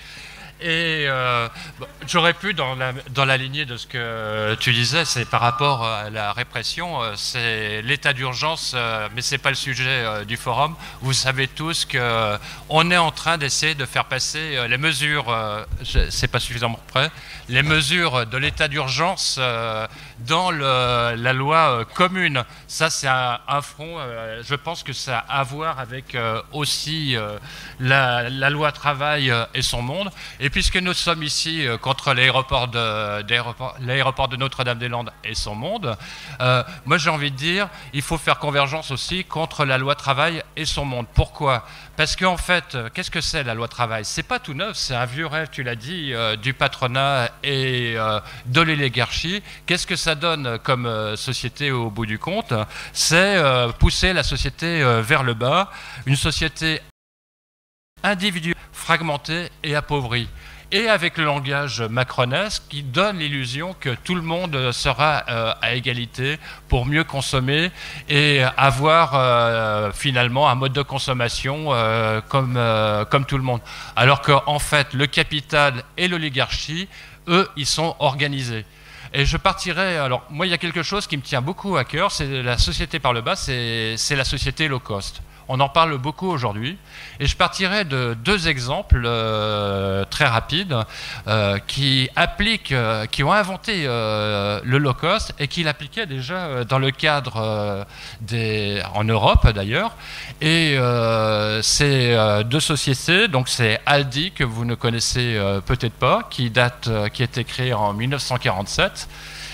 Et euh, j'aurais pu, dans la, dans la lignée de ce que tu disais, c'est par rapport à la répression, c'est l'état d'urgence, euh, mais ce n'est pas le sujet euh, du forum. Vous savez tous qu'on est en train d'essayer de faire passer euh, les mesures, euh, c'est pas suffisamment près, les mesures de l'état d'urgence euh, dans le, la loi euh, commune. Ça, c'est un, un front, euh, je pense que ça a à voir avec euh, aussi euh, la, la loi travail euh, et son monde. Et puisque nous sommes ici euh, contre l'aéroport de, l'aéroport de Notre-Dame-des-Landes et son monde, euh, moi j'ai envie de dire, il faut faire convergence aussi contre la loi travail et son monde. Pourquoi ? Parce qu'en fait, qu'est-ce que c'est la loi travail ? C'est pas tout neuf, c'est un vieux rêve, tu l'as dit, euh, du patronat et euh, de l'oligarchie. Qu'est-ce que ça donne comme euh, société au bout du compte ? C'est euh, pousser la société euh, vers le bas, une société individuelle, fragmentée et appauvrie. Et avec le langage macronesque qui donne l'illusion que tout le monde sera euh, à égalité pour mieux consommer et avoir euh, finalement un mode de consommation euh, comme, euh, comme tout le monde. Alors qu'en fait, le capital et l'oligarchie, eux, ils sont organisés. Et je partirais, alors moi il y a quelque chose qui me tient beaucoup à cœur, c'est la société par le bas, c'est la société low cost. On en parle beaucoup aujourd'hui. Et je partirai de deux exemples euh, très rapides euh, qui appliquent, euh, qui ont inventé euh, le low cost et qui l'appliquaient déjà dans le cadre euh, des, en Europe d'ailleurs. Et euh, c'est euh, deux sociétés, donc c'est Aldi que vous ne connaissez euh, peut-être pas, qui date, euh, qui a été créé en mille neuf cent quarante-sept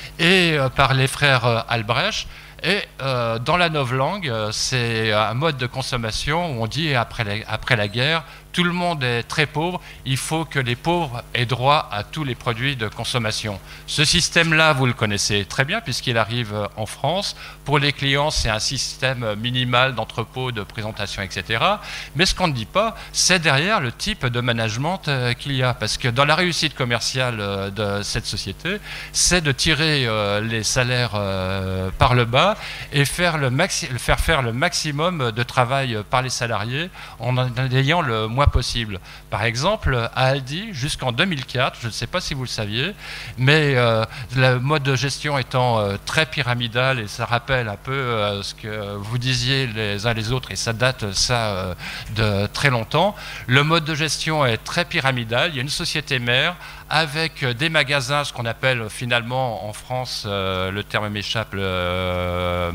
et euh, par les frères euh, Albrecht. Et euh, dans la novlangue, euh, c'est un mode de consommation où on dit après la, après la guerre, tout le monde est très pauvre, il faut que les pauvres aient droit à tous les produits de consommation. Ce système-là, vous le connaissez très bien puisqu'il arrive en France. Pour les clients, c'est un système minimal d'entrepôt, de présentation, et cetera. Mais ce qu'on ne dit pas, c'est derrière le type de management euh, qu'il y a. Parce que dans la réussite commerciale euh, de cette société, c'est de tirer euh, les salaires euh, par le bas et faire, le maxi faire faire le maximum de travail par les salariés en ayant le moins moins possible. Par exemple, à Aldi, jusqu'en deux mille quatre, je ne sais pas si vous le saviez, mais euh, le mode de gestion étant euh, très pyramidal, et ça rappelle un peu euh, ce que vous disiez les uns les autres, et ça date ça euh, de très longtemps, le mode de gestion est très pyramidal. Il y a une société mère avec des magasins, ce qu'on appelle finalement en France, euh, le terme m'échappe, le... Euh,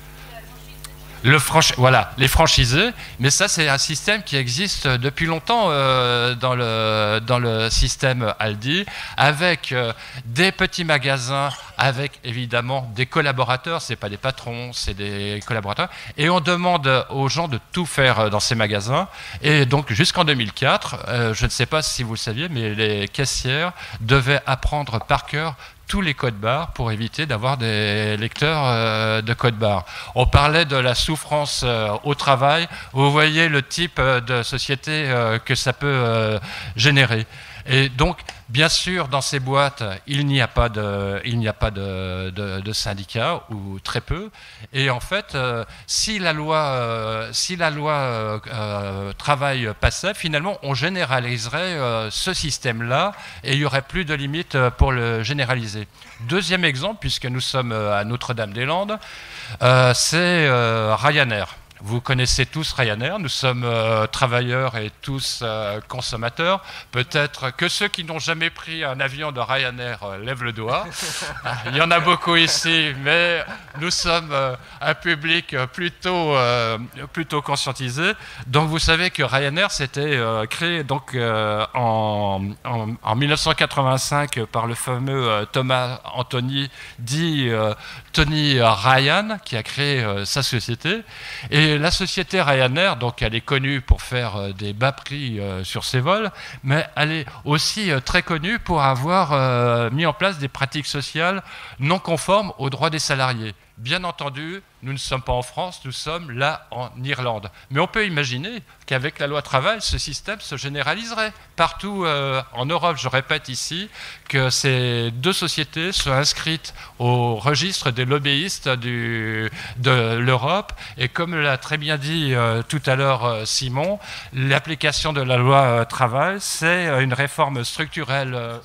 Le franchi- voilà, les franchisés, mais ça c'est un système qui existe depuis longtemps euh, dans, le, dans le système Aldi, avec euh, des petits magasins, avec évidemment des collaborateurs, c'est pas des patrons, c'est des collaborateurs, et on demande aux gens de tout faire dans ces magasins, et donc jusqu'en deux mille quatre, euh, je ne sais pas si vous le saviez, mais les caissières devaient apprendre par cœur tous les codes barres pour éviter d'avoir des lecteurs euh, de codes barres. On parlait de la souffrance euh, au travail. Vous voyez le type euh, de société euh, que ça peut euh, générer. Et donc, bien sûr, dans ces boîtes, il n'y a pas de, il n'y a pas de, de, de syndicats, ou très peu. Et en fait, euh, si la loi, euh, si la loi euh, euh, travail passait, finalement, on généraliserait euh, ce système-là et il n'y aurait plus de limite pour le généraliser. Deuxième exemple, puisque nous sommes à Notre-Dame-des-Landes, euh, c'est euh, Ryanair. Vous connaissez tous Ryanair, nous sommes euh, travailleurs et tous euh, consommateurs. Peut-être que ceux qui n'ont jamais pris un avion de Ryanair euh, lèvent le doigt. Il y en a beaucoup ici, mais nous sommes euh, un public plutôt, euh, plutôt conscientisé. Donc vous savez que Ryanair s'était euh, créé donc, euh, en, en, en mille neuf cent quatre-vingt-cinq par le fameux euh, Thomas Anthony, dit euh, Tony Ryan, qui a créé euh, sa société. Et Et la société Ryanair, donc elle est connue pour faire euh, des bas prix euh, sur ses vols, mais elle est aussi euh, très connue pour avoir euh, mis en place des pratiques sociales non conformes aux droits des salariés. Bien entendu, nous ne sommes pas en France, nous sommes là en Irlande. Mais on peut imaginer qu'avec la loi travail, ce système se généraliserait partout euh, en Europe. Je répète ici que ces deux sociétés sont inscrites au registre des lobbyistes du, de l'Europe. Et comme l'a très bien dit euh, tout à l'heure euh, Simon, l'application de la loi euh, travail, c'est une réforme structurelle euh,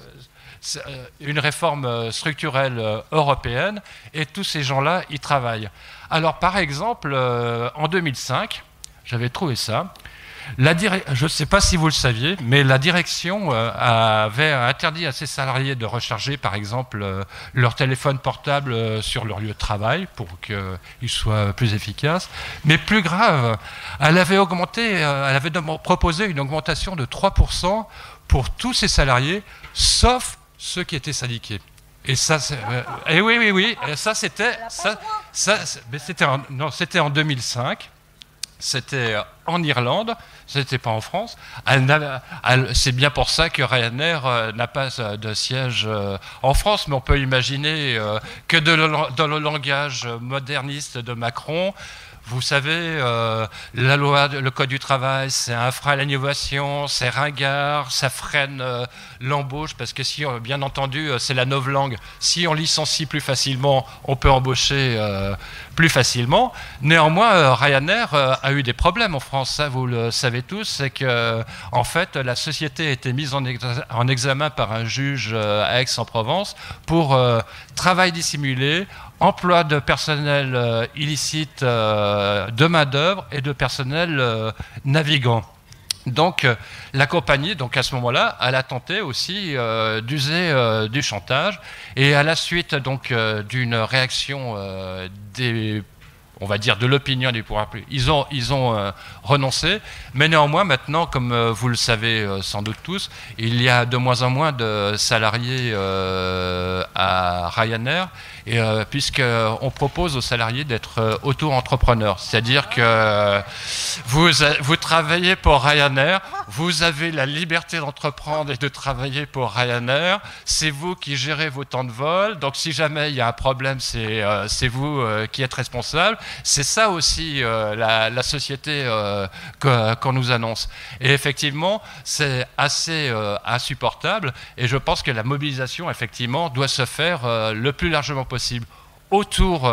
une réforme structurelle européenne, et tous ces gens-là y travaillent. Alors par exemple, euh, en deux mille cinq, j'avais trouvé ça, la dire- je ne sais pas si vous le saviez, mais la direction euh, avait interdit à ses salariés de recharger par exemple euh, leur téléphone portable euh, sur leur lieu de travail pour qu'ils soient plus efficaces. Mais plus grave, elle avait, augmenté, euh, elle avait proposé une augmentation de trois pour cent pour tous ses salariés, sauf ceux qui étaient syndiqués. Et ça, c'est, euh, et oui, oui, oui, et ça c'était, ça, ça, mais c'était en, non, c'était en deux mille cinq, c'était en Irlande, c'était pas en France. Elle elle, c'est bien pour ça que Ryanair euh, n'a pas de siège euh, en France, mais on peut imaginer euh, que de le, dans le langage moderniste de Macron, vous savez, euh, la loi, le code du travail, c'est un frein à l'innovation, c'est ringard, ça freine euh, l'embauche, parce que si, bien entendu, c'est la novlangue. Si on licencie plus facilement, on peut embaucher euh, plus facilement. Néanmoins, euh, Ryanair euh, a eu des problèmes en France, ça vous le savez tous, c'est que en fait, la société a été mise en, ex en examen par un juge euh, à Aix-en-Provence pour euh, travail dissimulé, emploi de personnel euh, illicite euh, de main-d'œuvre et de personnel euh, navigant. Donc euh, la compagnie, donc à ce moment-là, elle a tenté aussi euh, d'user euh, du chantage, et à la suite donc euh, d'une réaction euh, des, on va dire, de l'opinion des pouvoirs publics, ils ont, ils ont euh, renoncé. Mais néanmoins, maintenant, comme euh, vous le savez euh, sans doute tous, il y a de moins en moins de salariés euh, à Ryanair, et euh, puisqu'on propose aux salariés d'être euh, auto-entrepreneurs. C'est-à-dire que euh, vous, vous travaillez pour Ryanair, vous avez la liberté d'entreprendre et de travailler pour Ryanair, c'est vous qui gérez vos temps de vol, donc si jamais il y a un problème, c'est euh, c'est vous euh, qui êtes responsable. C'est ça aussi euh, la, la société euh, qu'on nous annonce. Et effectivement, c'est assez euh, insupportable, et je pense que la mobilisation, effectivement, doit se faire euh, le plus largement possible. autour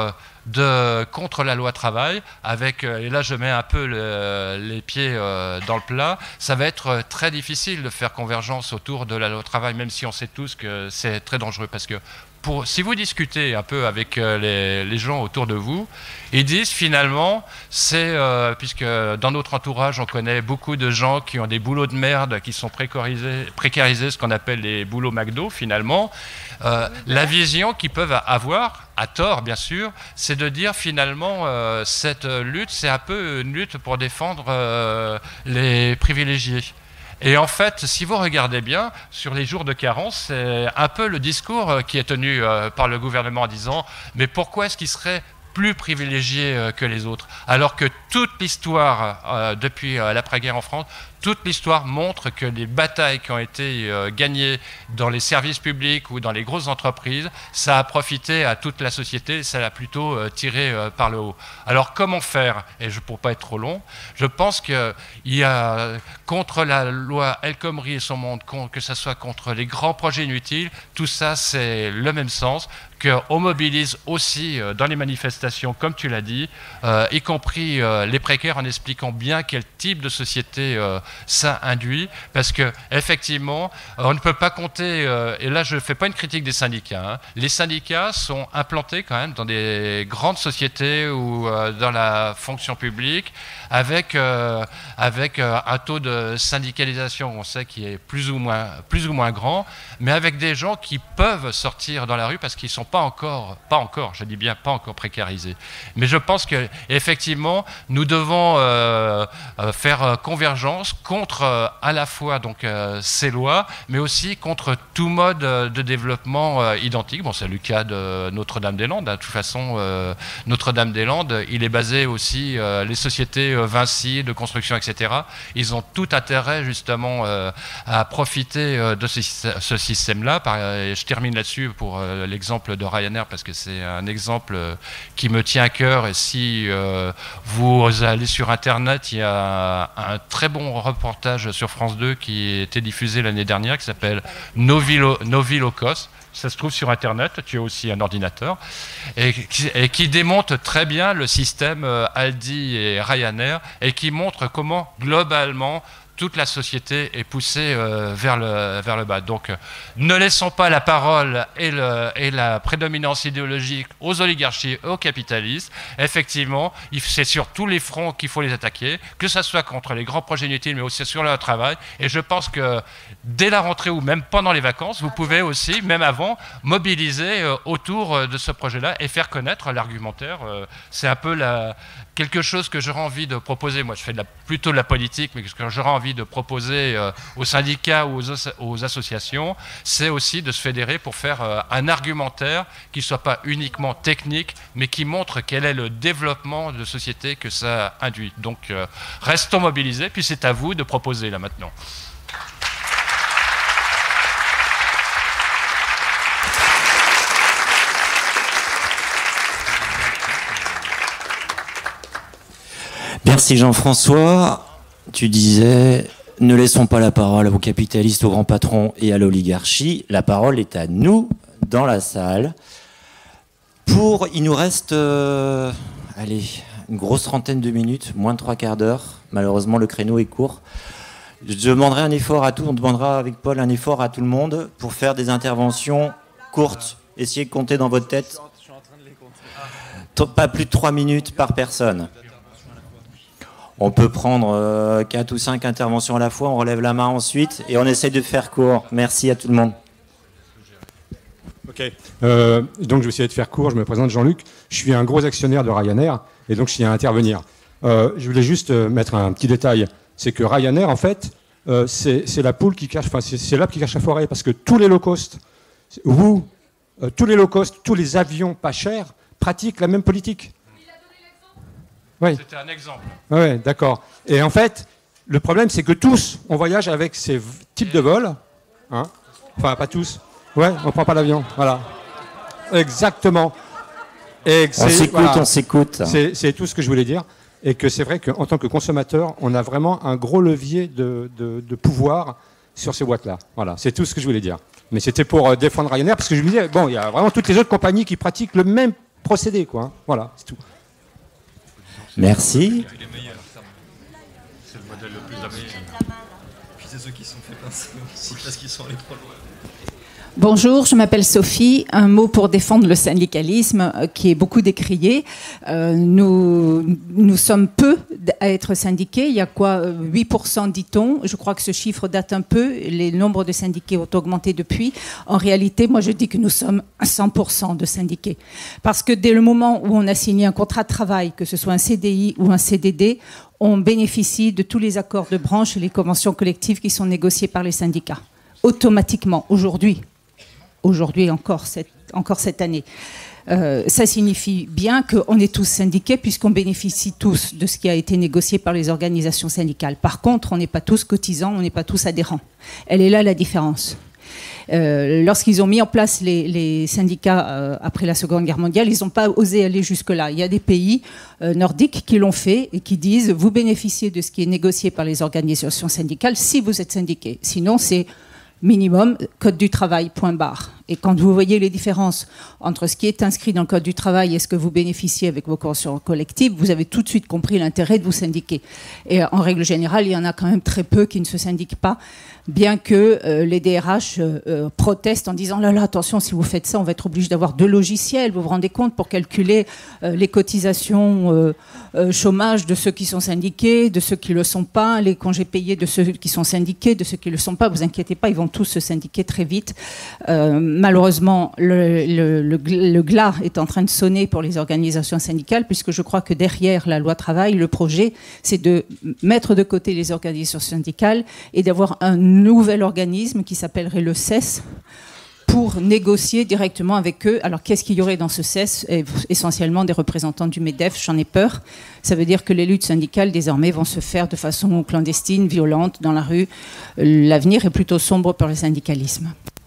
de contre la loi travail, avec, et là je mets un peu le, les pieds dans le plat, ça va être très difficile de faire convergence autour de la loi travail, même si on sait tous que c'est très dangereux, parce que pour, si vous discutez un peu avec les, les gens autour de vous, ils disent finalement, c'est euh, puisque dans notre entourage on connaît beaucoup de gens qui ont des boulots de merde, qui sont précarisés, précarisés ce qu'on appelle les boulots McDo finalement, euh, la vision qu'ils peuvent avoir, à tort bien sûr, c'est de dire finalement euh, cette lutte c'est un peu une lutte pour défendre euh, les privilégiés. Et en fait, si vous regardez bien, sur les jours de carence, c'est un peu le discours qui est tenu par le gouvernement en disant « mais pourquoi est-ce qu'il serait plus privilégié que les autres ?» Alors que toute l'histoire, euh, depuis euh, l'après-guerre en France, toute l'histoire montre que les batailles qui ont été euh, gagnées dans les services publics ou dans les grosses entreprises, ça a profité à toute la société, ça l'a plutôt euh, tiré euh, par le haut. Alors comment faire? Et je, pour ne pas être trop long, je pense qu'il y a contre la loi El Khomri et son monde, que ce soit contre les grands projets inutiles, tout ça c'est le même sens, qu'on mobilise aussi euh, dans les manifestations, comme tu l'as dit, euh, y compris euh, les précaires, en expliquant bien quel type de société euh, ça induit, parce que effectivement, on ne peut pas compter, euh, et là je ne fais pas une critique des syndicats, hein, les syndicats sont implantés quand même dans des grandes sociétés ou euh, dans la fonction publique, avec, euh, avec euh, un taux de syndicalisation, on sait, qui est plus ou moins, plus ou moins grand, mais avec des gens qui peuvent sortir dans la rue parce qu'ils ne sont pas encore, pas encore, je dis bien pas encore précarisés. Mais je pense qu'effectivement, nous devons euh, faire convergence contre euh, à la fois donc, euh, ces lois, mais aussi contre tout mode de développement euh, identique. Bon, c'est le cas de Notre-Dame-des-Landes. De toute façon, euh, Notre-Dame-des-Landes, il est basé aussi, euh, les sociétés euh, Vinci, de construction, et cetera. Ils ont tout intérêt justement euh, à profiter euh, de ce, ce système-là. Je termine là-dessus pour euh, l'exemple de Ryanair, parce que c'est un exemple euh, qui me tient à cœur. Et si euh, vous allez sur Internet, il y a un très bon reportage sur France deux qui a été diffusé l'année dernière, qui s'appelle Nos vies low cost. Ça se trouve sur Internet, tu as aussi un ordinateur, et qui, et qui démontre très bien le système euh, Aldi et Ryanair, et qui montre comment, globalement, toute la société est poussée euh, vers, le, vers le bas. Donc, euh, ne laissons pas la parole et, le, et la prédominance idéologique aux oligarchies et aux capitalistes. Effectivement, c'est sur tous les fronts qu'il faut les attaquer, que ce soit contre les grands projets inutiles, mais aussi sur leur travail. Et je pense que dès la rentrée ou même pendant les vacances, vous pouvez aussi, même avant, mobiliser euh, autour de ce projet-là et faire connaître l'argumentaire. Euh, c'est un peu la... quelque chose que j'aurais envie de proposer. Moi, je fais de la, plutôt de la politique, mais ce que j'aurais envie de proposer euh, aux syndicats ou aux, aux associations, c'est aussi de se fédérer pour faire euh, un argumentaire qui ne soit pas uniquement technique, mais qui montre quel est le développement de société que ça induit. Donc, euh, restons mobilisés, puis c'est à vous de proposer là maintenant. Merci Jean-François. Tu disais, ne laissons pas la parole aux capitalistes, aux grands patrons et à l'oligarchie. La parole est à nous, dans la salle. Pour, il nous reste, euh, allez, une grosse trentaine de minutes, moins de trois quarts d'heure. Malheureusement, le créneau est court. Je demanderai un effort à tout, on demandera avec Paul un effort à tout le monde pour faire des interventions courtes. Essayez de compter dans votre tête. Pas plus de trois minutes par personne. On peut prendre euh, quatre ou cinq interventions à la fois, on relève la main ensuite et on essaie de faire court. Merci à tout le monde. Ok, euh, donc je vais essayer de faire court. Je me présente Jean-Luc. Je suis un gros actionnaire de Ryanair et donc je tiens à intervenir. Euh, je voulais juste mettre un petit détail. C'est que Ryanair, en fait, euh, c'est la poule qui cache, enfin c'est l'arbre qui cache la forêt, parce que tous les low cost, vous, euh, tous les low cost, tous les avions pas chers pratiquent la même politique. Oui. C'était un exemple. Oui, d'accord. Et en fait, le problème, c'est que tous, on voyage avec ces types de vols. Hein, enfin, pas tous. Ouais, on ne prend pas l'avion. Voilà. Exactement. Et on s'écoute, voilà, on s'écoute. C'est tout ce que je voulais dire. Et que c'est vrai qu'en tant que consommateur, on a vraiment un gros levier de, de, de pouvoir sur ces boîtes-là. Voilà, c'est tout ce que je voulais dire. Mais c'était pour défendre Ryanair, parce que je me disais, bon, il y a vraiment toutes les autres compagnies qui pratiquent le même procédé, quoi. Hein. Voilà, c'est tout. Merci. C'est le modèle le plus amélioré. Puis c'est ceux qui se sont fait pincer aussi parce qu'ils sont allés trop loin. Bonjour, je m'appelle Sophie. Un mot pour défendre le syndicalisme euh, qui est beaucoup décrié. Euh, nous, nous sommes peu à être syndiqués. Il y a quoi, huit pour cent dit-on. Je crois que ce chiffre date un peu. Les nombres de syndiqués ont augmenté depuis. En réalité, moi je dis que nous sommes à cent pour cent de syndiqués. Parce que dès le moment où on a signé un contrat de travail, que ce soit un C D I ou un C D D, on bénéficie de tous les accords de branche et les conventions collectives qui sont négociées par les syndicats. Automatiquement, aujourd'hui. Aujourd'hui encore cette, encore cette année. Euh, ça signifie bien qu'on est tous syndiqués puisqu'on bénéficie tous de ce qui a été négocié par les organisations syndicales. Par contre, on n'est pas tous cotisants, on n'est pas tous adhérents. Elle est là la différence. Euh, lorsqu'ils ont mis en place les, les syndicats euh, après la Seconde Guerre mondiale, ils n'ont pas osé aller jusque-là. Il y a des pays euh, nordiques qui l'ont fait et qui disent vous bénéficiez de ce qui est négocié par les organisations syndicales si vous êtes syndiqué. Sinon, c'est minimum, code du travail, point barre. Et quand vous voyez les différences entre ce qui est inscrit dans le code du travail et ce que vous bénéficiez avec vos conventions collectives, vous avez tout de suite compris l'intérêt de vous syndiquer. Et en règle générale, il y en a quand même très peu qui ne se syndiquent pas, bien que euh, les D R H euh, euh, protestent en disant là là, attention, si vous faites ça, on va être obligé d'avoir deux logiciels, vous vous rendez compte, pour calculer euh, les cotisations euh, euh, chômage de ceux qui sont syndiqués, de ceux qui ne le sont pas, les congés payés de ceux qui sont syndiqués, de ceux qui ne le sont pas. Vous inquiétez pas, ils vont tous se syndiquer très vite. Euh, malheureusement, le, le, le, le glas est en train de sonner pour les organisations syndicales, puisque je crois que derrière la loi travail, le projet, c'est de mettre de côté les organisations syndicales et d'avoir un nouvel organisme qui s'appellerait le C E S pour négocier directement avec eux. Alors qu'est-ce qu'il y aurait dans ce C E S? Essentiellement des représentants du MEDEF, j'en ai peur. Ça veut dire que les luttes syndicales désormais vont se faire de façon clandestine, violente, dans la rue. L'avenir est plutôt sombre pour le syndicalisme.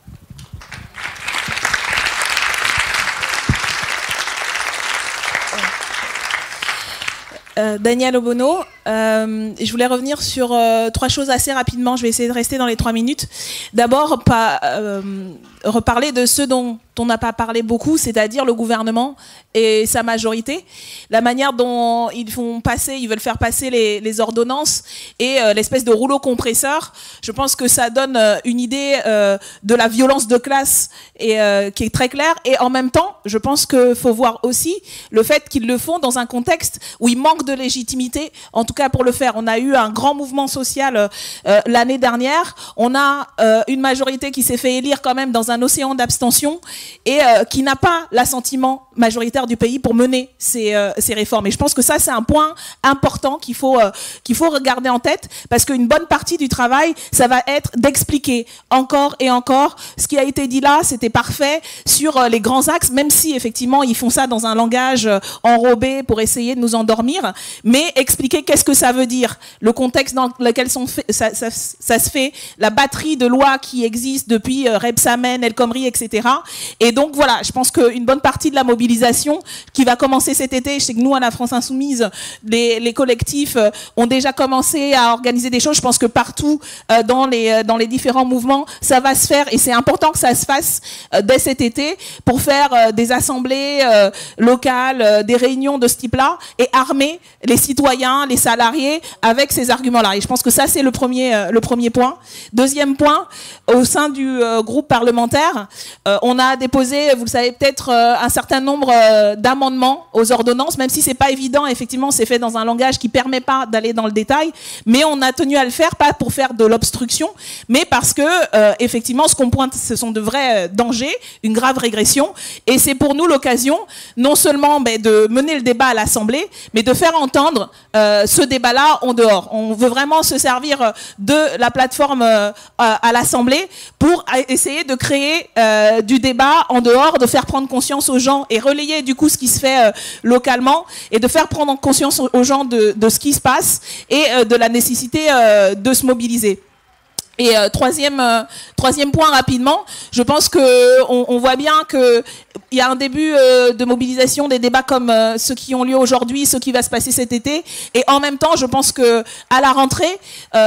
Euh, Daniel Obono, euh, je voulais revenir sur euh, trois choses assez rapidement. Je vais essayer de rester dans les trois minutes. D'abord, pas euh, reparler de ce dont on n'a pas parlé beaucoup, c'est-à-dire le gouvernement et sa majorité, la manière dont ils font passer, ils veulent faire passer les, les ordonnances et euh, l'espèce de rouleau compresseur. Je pense que ça donne euh, une idée euh, de la violence de classe et euh, qui est très claire. Et en même temps, je pense qu'il faut voir aussi le fait qu'ils le font dans un contexte où il manque de légitimité, en tout cas pour le faire. On a eu un grand mouvement social euh, l'année dernière. On a euh, une majorité qui s'est fait élire quand même dans un océan d'abstention et euh, qui n'a pas l'assentiment majoritaire du pays pour mener ces, euh, ces réformes. Et je pense que ça, c'est un point important qu'il faut, euh, qu'il faut regarder en tête, parce qu'une bonne partie du travail, ça va être d'expliquer encore et encore. Ce qui a été dit là, c'était parfait sur euh, les grands axes, même si effectivement, ils font ça dans un langage euh, enrobé pour essayer de nous endormir, mais expliquer qu'est-ce que ça veut dire, le contexte dans lequel sont fait, ça, ça, ça se fait, la batterie de lois qui existent depuis euh, Rebsamen, El Khomri, et cetera. Et donc voilà, je pense qu'une bonne partie de la mobilisation qui va commencer cet été, je sais que nous à la France Insoumise, les, les collectifs euh, ont déjà commencé à organiser des choses. Je pense que partout euh, dans, les, euh, dans les différents mouvements, ça va se faire, et c'est important que ça se fasse euh, dès cet été pour faire euh, des assemblées euh, locales, euh, des réunions de ce type-là, et armer les citoyens, les salariés avec ces arguments-là. Et je pense que ça, c'est le premier, euh, le premier point. Deuxième point, au sein du euh, groupe parlementaire, euh, on a déposé, vous le savez peut-être, euh, un certain nombre euh, d'amendements aux ordonnances, même si c'est pas évident. Effectivement, c'est fait dans un langage qui permet pas d'aller dans le détail, mais on a tenu à le faire, pas pour faire de l'obstruction, mais parce que euh, effectivement, ce qu'on pointe, ce sont de vrais dangers, une grave régression, et c'est pour nous l'occasion, non seulement ben, de mener le débat à l'Assemblée, mais de faire entendre euh, ce débat-là en dehors. On veut vraiment se servir de la plateforme euh, à l'Assemblée pour essayer de créer euh, du débat en dehors, de faire prendre conscience aux gens et relayer du coup ce qui se fait euh, localement, et de faire prendre conscience aux gens de, de ce qui se passe et euh, de la nécessité euh, de se mobiliser. Et euh, troisième, euh, troisième point rapidement, je pense que on, on voit bien que il y a un début euh, de mobilisation, des débats comme euh, ceux qui ont lieu aujourd'hui, ceux qui va se passer cet été, et en même temps, je pense que à la rentrée, euh,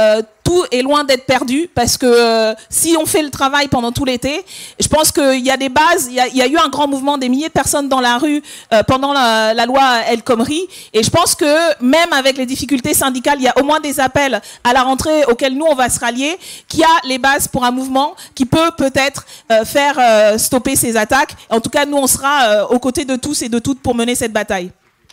tout est loin d'être perdu parce que euh, si on fait le travail pendant tout l'été, je pense qu'il y a des bases, il y a, il y a eu un grand mouvement, des milliers de personnes dans la rue euh, pendant la, la loi El Khomri, et je pense que même avec les difficultés syndicales, il y a au moins des appels à la rentrée auxquels nous on va se rallier, qui a les bases pour un mouvement qui peut peut-être euh, faire euh, stopper ces attaques. En tout cas, nous on sera euh, aux côtés de tous et de toutes pour mener cette bataille.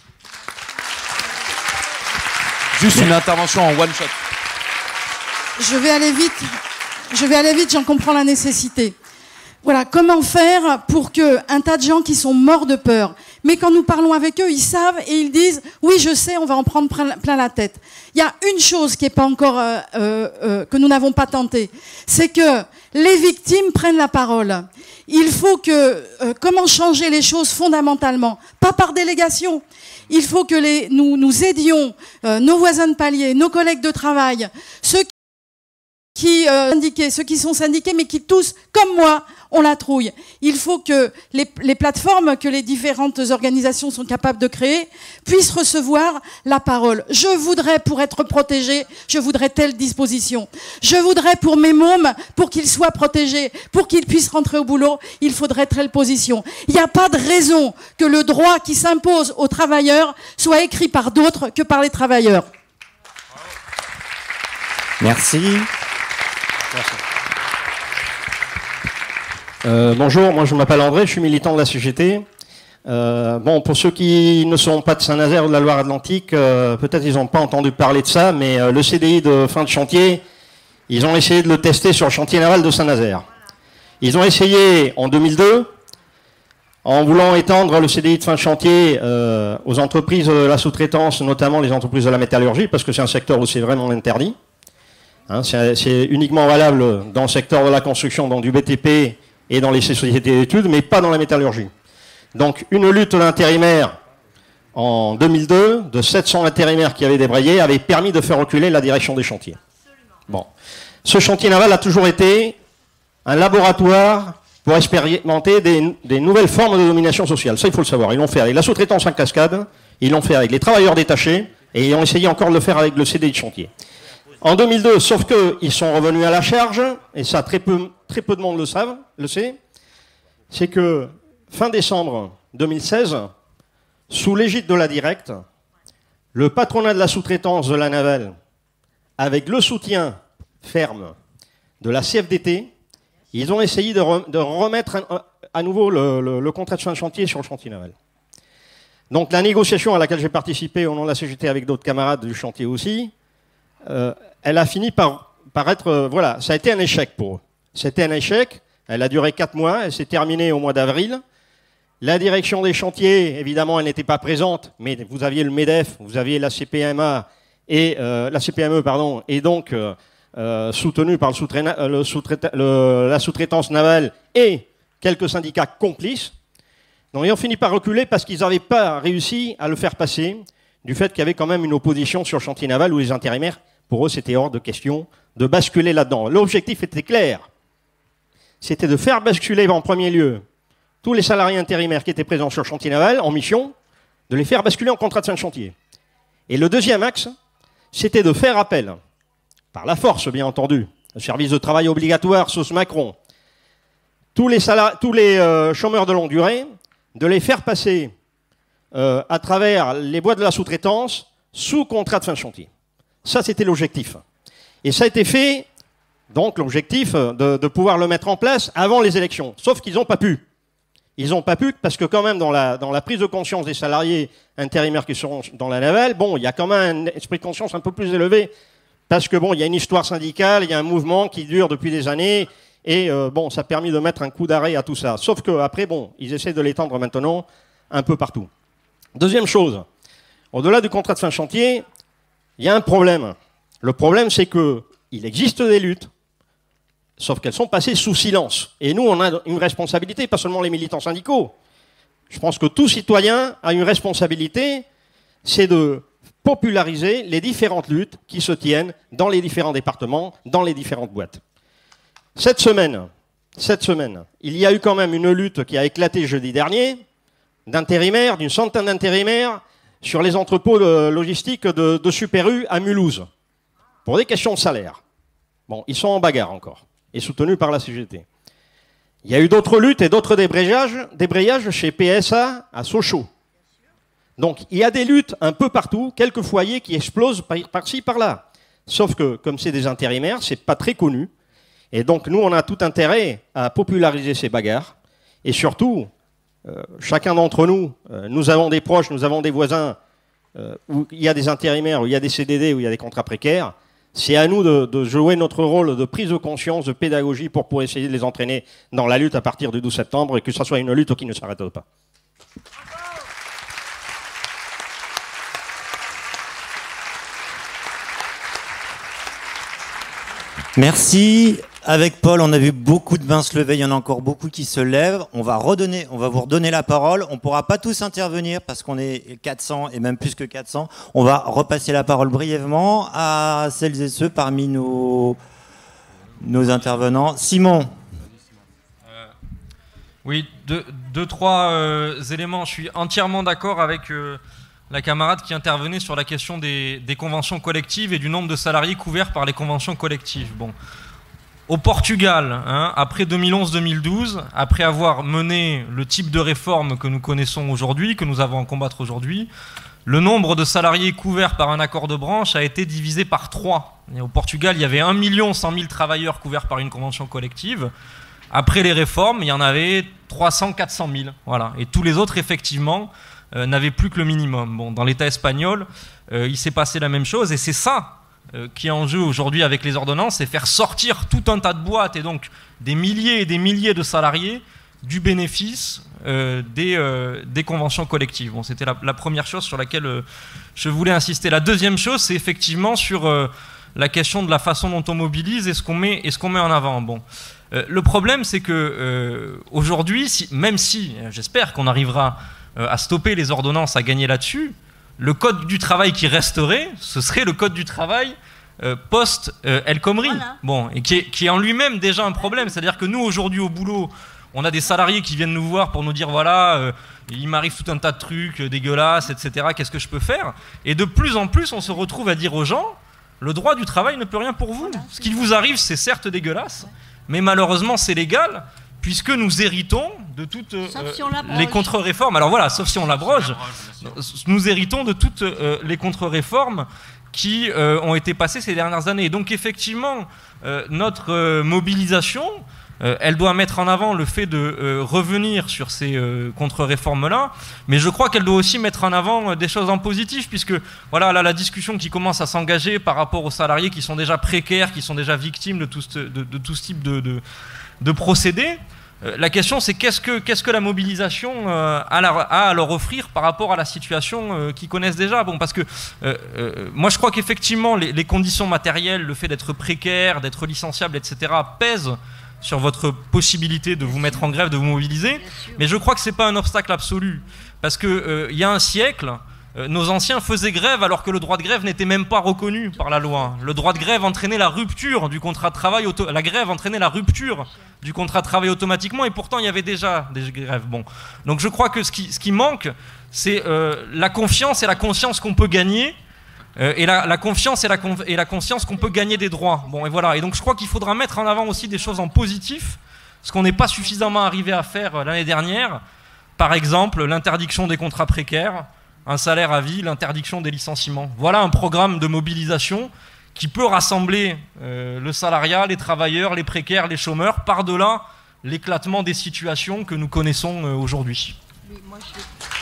Juste une intervention en one shot. Je vais aller vite. Je vais aller vite, j'en comprends la nécessité. Voilà, comment faire pour que un tas de gens qui sont morts de peur, mais quand nous parlons avec eux, ils savent et ils disent « Oui, je sais, on va en prendre plein la tête ». Il y a une chose qui est pas encore euh, euh, que nous n'avons pas tenté, c'est que les victimes prennent la parole. Il faut que euh, comment changer les choses fondamentalement, pas par délégation. Il faut que les, nous, nous aidions euh, nos voisins de palier, nos collègues de travail, ceux qui qui euh, syndiqués, ceux qui sont syndiqués, mais qui tous, comme moi, ont la trouille. Il faut que les, les plateformes que les différentes organisations sont capables de créer puissent recevoir la parole. Je voudrais, pour être protégé, je voudrais telle disposition. Je voudrais pour mes mômes, pour qu'ils soient protégés, pour qu'ils puissent rentrer au boulot, il faudrait telle position. Il n'y a pas de raison que le droit qui s'impose aux travailleurs soit écrit par d'autres que par les travailleurs. Merci. Euh, bonjour, moi je m'appelle André, je suis militant de la C G T. Euh, bon, pour ceux qui ne sont pas de Saint-Nazaire ou de la Loire-Atlantique, euh, peut-être ils n'ont pas entendu parler de ça, mais euh, le C D I de fin de chantier, ils ont essayé de le tester sur le chantier naval de Saint-Nazaire. Ils ont essayé en deux mille deux, en voulant étendre le C D I de fin de chantier euh, aux entreprises de la sous-traitance, notamment les entreprises de la métallurgie, parce que c'est un secteur où c'est vraiment interdit. Hein, c'est uniquement valable dans le secteur de la construction, dans du B T P et dans les sociétés d'études, mais pas dans la métallurgie. Donc une lutte d'intérimaires en deux mille deux, de sept cents intérimaires qui avaient débrayé, avait permis de faire reculer la direction des chantiers. Bon. Ce chantier naval a toujours été un laboratoire pour expérimenter des, des nouvelles formes de domination sociale. Ça, il faut le savoir. Ils l'ont fait avec la sous-traitance en cascade, ils l'ont fait avec les travailleurs détachés, et ils ont essayé encore de le faire avec le C D I de chantier. En deux mille deux, sauf qu'ils sont revenus à la charge, et ça très peu, très peu de monde le savent, le sait, c'est que fin décembre deux mille seize, sous l'égide de la Directe, le patronat de la sous-traitance de la navale, avec le soutien ferme de la C F D T, ils ont essayé de, re, de remettre un, à nouveau le, le, le contrat de fin de chantier sur le chantier naval. Donc la négociation à laquelle j'ai participé au nom de la C G T avec d'autres camarades du chantier aussi, euh, elle a fini par, par être... Euh, voilà, ça a été un échec pour eux. C'était un échec, elle a duré quatre mois, elle s'est terminée au mois d'avril. La direction des chantiers, évidemment, elle n'était pas présente, mais vous aviez le MEDEF, vous aviez la C P M A et euh, la C P M E, pardon, et donc euh, euh, soutenu par le sous le sous le, la sous-traitance navale et quelques syndicats complices. Donc ils ont fini par reculer parce qu'ils n'avaient pas réussi à le faire passer, du fait qu'il y avait quand même une opposition sur le chantier naval où les intérimaires, pour eux, c'était hors de question de basculer là-dedans. L'objectif était clair, c'était de faire basculer en premier lieu tous les salariés intérimaires qui étaient présents sur le chantier naval en mission, de les faire basculer en contrat de fin de chantier. Et le deuxième axe, c'était de faire appel, par la force bien entendu, au service de travail obligatoire sauce Macron, tous les, tous les euh, chômeurs de longue durée, de les faire passer euh, à travers les boîtes de la sous-traitance sous contrat de fin de chantier. Ça, c'était l'objectif. Et ça a été fait, donc l'objectif de, de pouvoir le mettre en place avant les élections. Sauf qu'ils n'ont pas pu. Ils n'ont pas pu parce que quand même dans la, dans la prise de conscience des salariés intérimaires qui seront dans la navale, bon, il y a quand même un esprit de conscience un peu plus élevé parce que bon, il y a une histoire syndicale, il y a un mouvement qui dure depuis des années et euh, bon, ça a permis de mettre un coup d'arrêt à tout ça. Sauf que après, bon, ils essaient de l'étendre maintenant un peu partout. Deuxième chose, au-delà du contrat de fin de chantier, il y a un problème. Le problème, c'est que il existe des luttes. Sauf qu'elles sont passées sous silence. Et nous, on a une responsabilité, pas seulement les militants syndicaux. Je pense que tout citoyen a une responsabilité, c'est de populariser les différentes luttes qui se tiennent dans les différents départements, dans les différentes boîtes. Cette semaine, cette semaine, il y a eu quand même une lutte qui a éclaté jeudi dernier, d'intérimaires, d'une centaine d'intérimaires, sur les entrepôts de logistique de, de Super U à Mulhouse, pour des questions de salaire. Bon, ils sont en bagarre encore, et soutenus par la C G T. Il y a eu d'autres luttes et d'autres débrayages, débrayages chez P S A à Sochaux. Donc, il y a des luttes un peu partout, quelques foyers qui explosent par-ci, par-là. Sauf que, comme c'est des intérimaires, c'est pas très connu. Et donc, nous, on a tout intérêt à populariser ces bagarres. Et surtout, euh, chacun d'entre nous, euh, nous avons des proches, nous avons des voisins, euh, où il y a des intérimaires, où il y a des C D D, où il y a des contrats précaires. C'est à nous de, de jouer notre rôle de prise de conscience, de pédagogie pour, pour essayer de les entraîner dans la lutte à partir du douze septembre et que ce soit une lutte qui ne s'arrête pas. Merci. Avec Paul, on a vu beaucoup de mains se lever, il y en a encore beaucoup qui se lèvent. On va redonner, on va vous redonner la parole. On ne pourra pas tous intervenir parce qu'on est quatre cents et même plus que quatre cents. On va repasser la parole brièvement à celles et ceux parmi nos, nos intervenants. Simon. Euh, oui, deux, deux trois euh, éléments. Je suis entièrement d'accord avec euh, la camarade qui intervenait sur la question des, des conventions collectives et du nombre de salariés couverts par les conventions collectives. Bon. Au Portugal, hein, après deux mille onze deux mille douze, après avoir mené le type de réforme que nous connaissons aujourd'hui, que nous avons à combattre aujourd'hui, le nombre de salariés couverts par un accord de branche a été divisé par trois. Et au Portugal, il y avait un million cent mille travailleurs couverts par une convention collective. Après les réformes, il y en avait trois cents à quatre cent mille. Voilà. Et tous les autres, effectivement, euh, n'avaient plus que le minimum. Bon, dans l'État espagnol, euh, il s'est passé la même chose, et c'est ça qui est en jeu aujourd'hui avec les ordonnances, c'est faire sortir tout un tas de boîtes et donc des milliers et des milliers de salariés du bénéfice euh, des, euh, des conventions collectives. Bon, c'était la, la première chose sur laquelle euh, je voulais insister. La deuxième chose, c'est effectivement sur euh, la question de la façon dont on mobilise et ce qu'on met, et ce qu'on met en avant. Bon. Euh, le problème, c'est que euh, aujourd'hui, si, même si, j'espère qu'on arrivera euh, à stopper les ordonnances, à gagner là-dessus, le code du travail qui resterait, ce serait le code du travail euh, post-El Khomri. Voilà. Bon, et qui est, qui est en lui-même déjà un problème. C'est-à-dire que nous, aujourd'hui, au boulot, on a des salariés qui viennent nous voir pour nous dire, voilà, euh, il m'arrive tout un tas de trucs euh, dégueulasses, et cetera. Qu'est-ce que je peux faire? Et de plus en plus, on se retrouve à dire aux gens, le droit du travail ne peut rien pour vous. Ce qui vous arrive, c'est certes dégueulasse, mais malheureusement, c'est légal, puisque nous héritons de toutes euh, si les contre-réformes. Alors voilà, sauf si on l'abroge, nous héritons de toutes euh, les contre-réformes qui euh, ont été passées ces dernières années. Et donc effectivement, euh, notre euh, mobilisation, euh, elle doit mettre en avant le fait de euh, revenir sur ces euh, contre-réformes-là, mais je crois qu'elle doit aussi mettre en avant euh, des choses en positif, puisque voilà, là, la discussion qui commence à s'engager par rapport aux salariés qui sont déjà précaires, qui sont déjà victimes de tout ce, de, de tout ce type de, de, de procédés. La question, c'est qu'est-ce que, qu'est-ce que la mobilisation euh, a, la, a à leur offrir par rapport à la situation euh, qu'ils connaissent déjà. Bon, parce que euh, euh, moi, je crois qu'effectivement, les, les conditions matérielles, le fait d'être précaire, d'être licenciable, et cetera, pèsent sur votre possibilité de vous mettre en grève, de vous mobiliser. Mais je crois que ce n'est pas un obstacle absolu. Parce qu'il euh, y a un siècle, euh, nos anciens faisaient grève alors que le droit de grève n'était même pas reconnu par la loi. Le droit de grève entraînait la rupture du contrat de travail, auto- la grève entraînait la rupture du contrat de travail automatiquement, et pourtant il y avait déjà des grèves. Bon. Donc je crois que ce qui, ce qui manque, c'est euh, la confiance et la conscience qu'on peut gagner, euh, et la, la confiance et la, et la conscience qu'on peut gagner des droits. Bon, et voilà. Et donc je crois qu'il faudra mettre en avant aussi des choses en positif, ce qu'on n'est pas suffisamment arrivé à faire l'année dernière. Par exemple, l'interdiction des contrats précaires, un salaire à vie, l'interdiction des licenciements. Voilà un programme de mobilisation qui peut rassembler euh, le salariat, les travailleurs, les précaires, les chômeurs, par-delà l'éclatement des situations que nous connaissons euh, aujourd'hui. Oui, moi, je...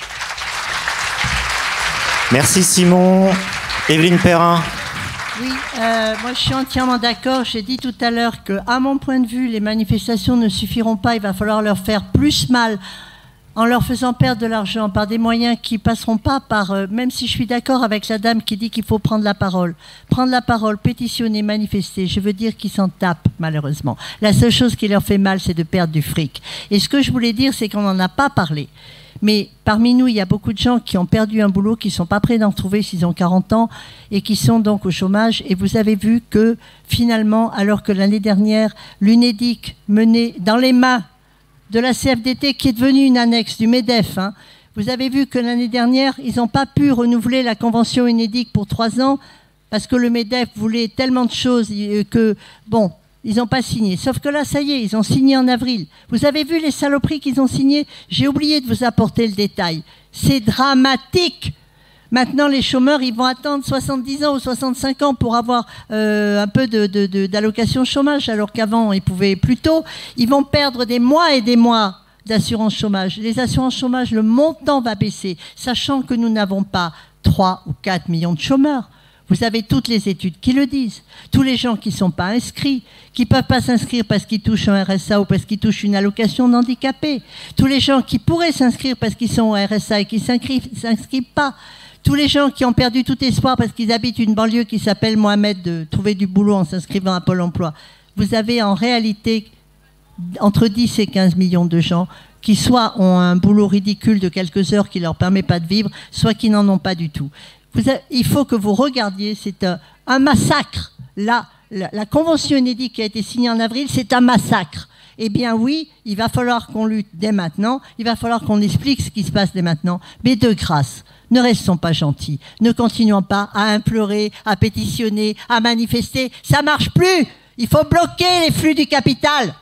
Merci Simon. Evelyne Perrin. Oui, euh, moi je suis entièrement d'accord. J'ai dit tout à l'heure que, à mon point de vue, les manifestations ne suffiront pas. Il va falloir leur faire plus mal en leur faisant perdre de l'argent par des moyens qui passeront pas par, euh, même si je suis d'accord avec la dame qui dit qu'il faut prendre la parole, prendre la parole, pétitionner, manifester, je veux dire qu'ils s'en tapent malheureusement. La seule chose qui leur fait mal, c'est de perdre du fric. Et ce que je voulais dire, c'est qu'on n'en a pas parlé. Mais parmi nous, il y a beaucoup de gens qui ont perdu un boulot, qui ne sont pas prêts d'en retrouver s'ils ont quarante ans et qui sont donc au chômage. Et vous avez vu que finalement, alors que l'année dernière, l'UNEDIC menait dans les mains de la C F D T, qui est devenue une annexe du MEDEF, hein, vous avez vu que l'année dernière, ils n'ont pas pu renouveler la convention UNEDIC pour trois ans parce que le MEDEF voulait tellement de choses que, bon, ils n'ont pas signé. Sauf que là, ça y est, ils ont signé en avril. Vous avez vu les saloperies qu'ils ont signées? J'ai oublié de vous apporter le détail. C'est dramatique. Maintenant, les chômeurs, ils vont attendre soixante-dix ans ou soixante-cinq ans pour avoir euh, un peu de, de, de, d'allocation chômage, alors qu'avant, ils pouvaient plus tôt. Ils vont perdre des mois et des mois d'assurance chômage. Les assurances chômage, le montant va baisser, sachant que nous n'avons pas trois ou quatre millions de chômeurs. Vous avez toutes les études qui le disent. Tous les gens qui ne sont pas inscrits, qui ne peuvent pas s'inscrire parce qu'ils touchent un R S A ou parce qu'ils touchent une allocation d'handicapé. Tous les gens qui pourraient s'inscrire parce qu'ils sont au R S A et qui ne s'inscrivent pas. Tous les gens qui ont perdu tout espoir parce qu'ils habitent une banlieue qui s'appelle Mohamed de trouver du boulot en s'inscrivant à Pôle emploi. Vous avez en réalité entre dix et quinze millions de gens qui soit ont un boulot ridicule de quelques heures qui ne leur permet pas de vivre, soit qui n'en ont pas du tout. Vous avez, il faut que vous regardiez, c'est un, un massacre. Là, la, la convention inédite qui a été signée en avril, c'est un massacre. Eh bien oui, il va falloir qu'on lutte dès maintenant, il va falloir qu'on explique ce qui se passe dès maintenant, mais de grâce, ne restons pas gentils, ne continuons pas à implorer, à pétitionner, à manifester, ça ne marche plus. Il faut bloquer les flux du capital.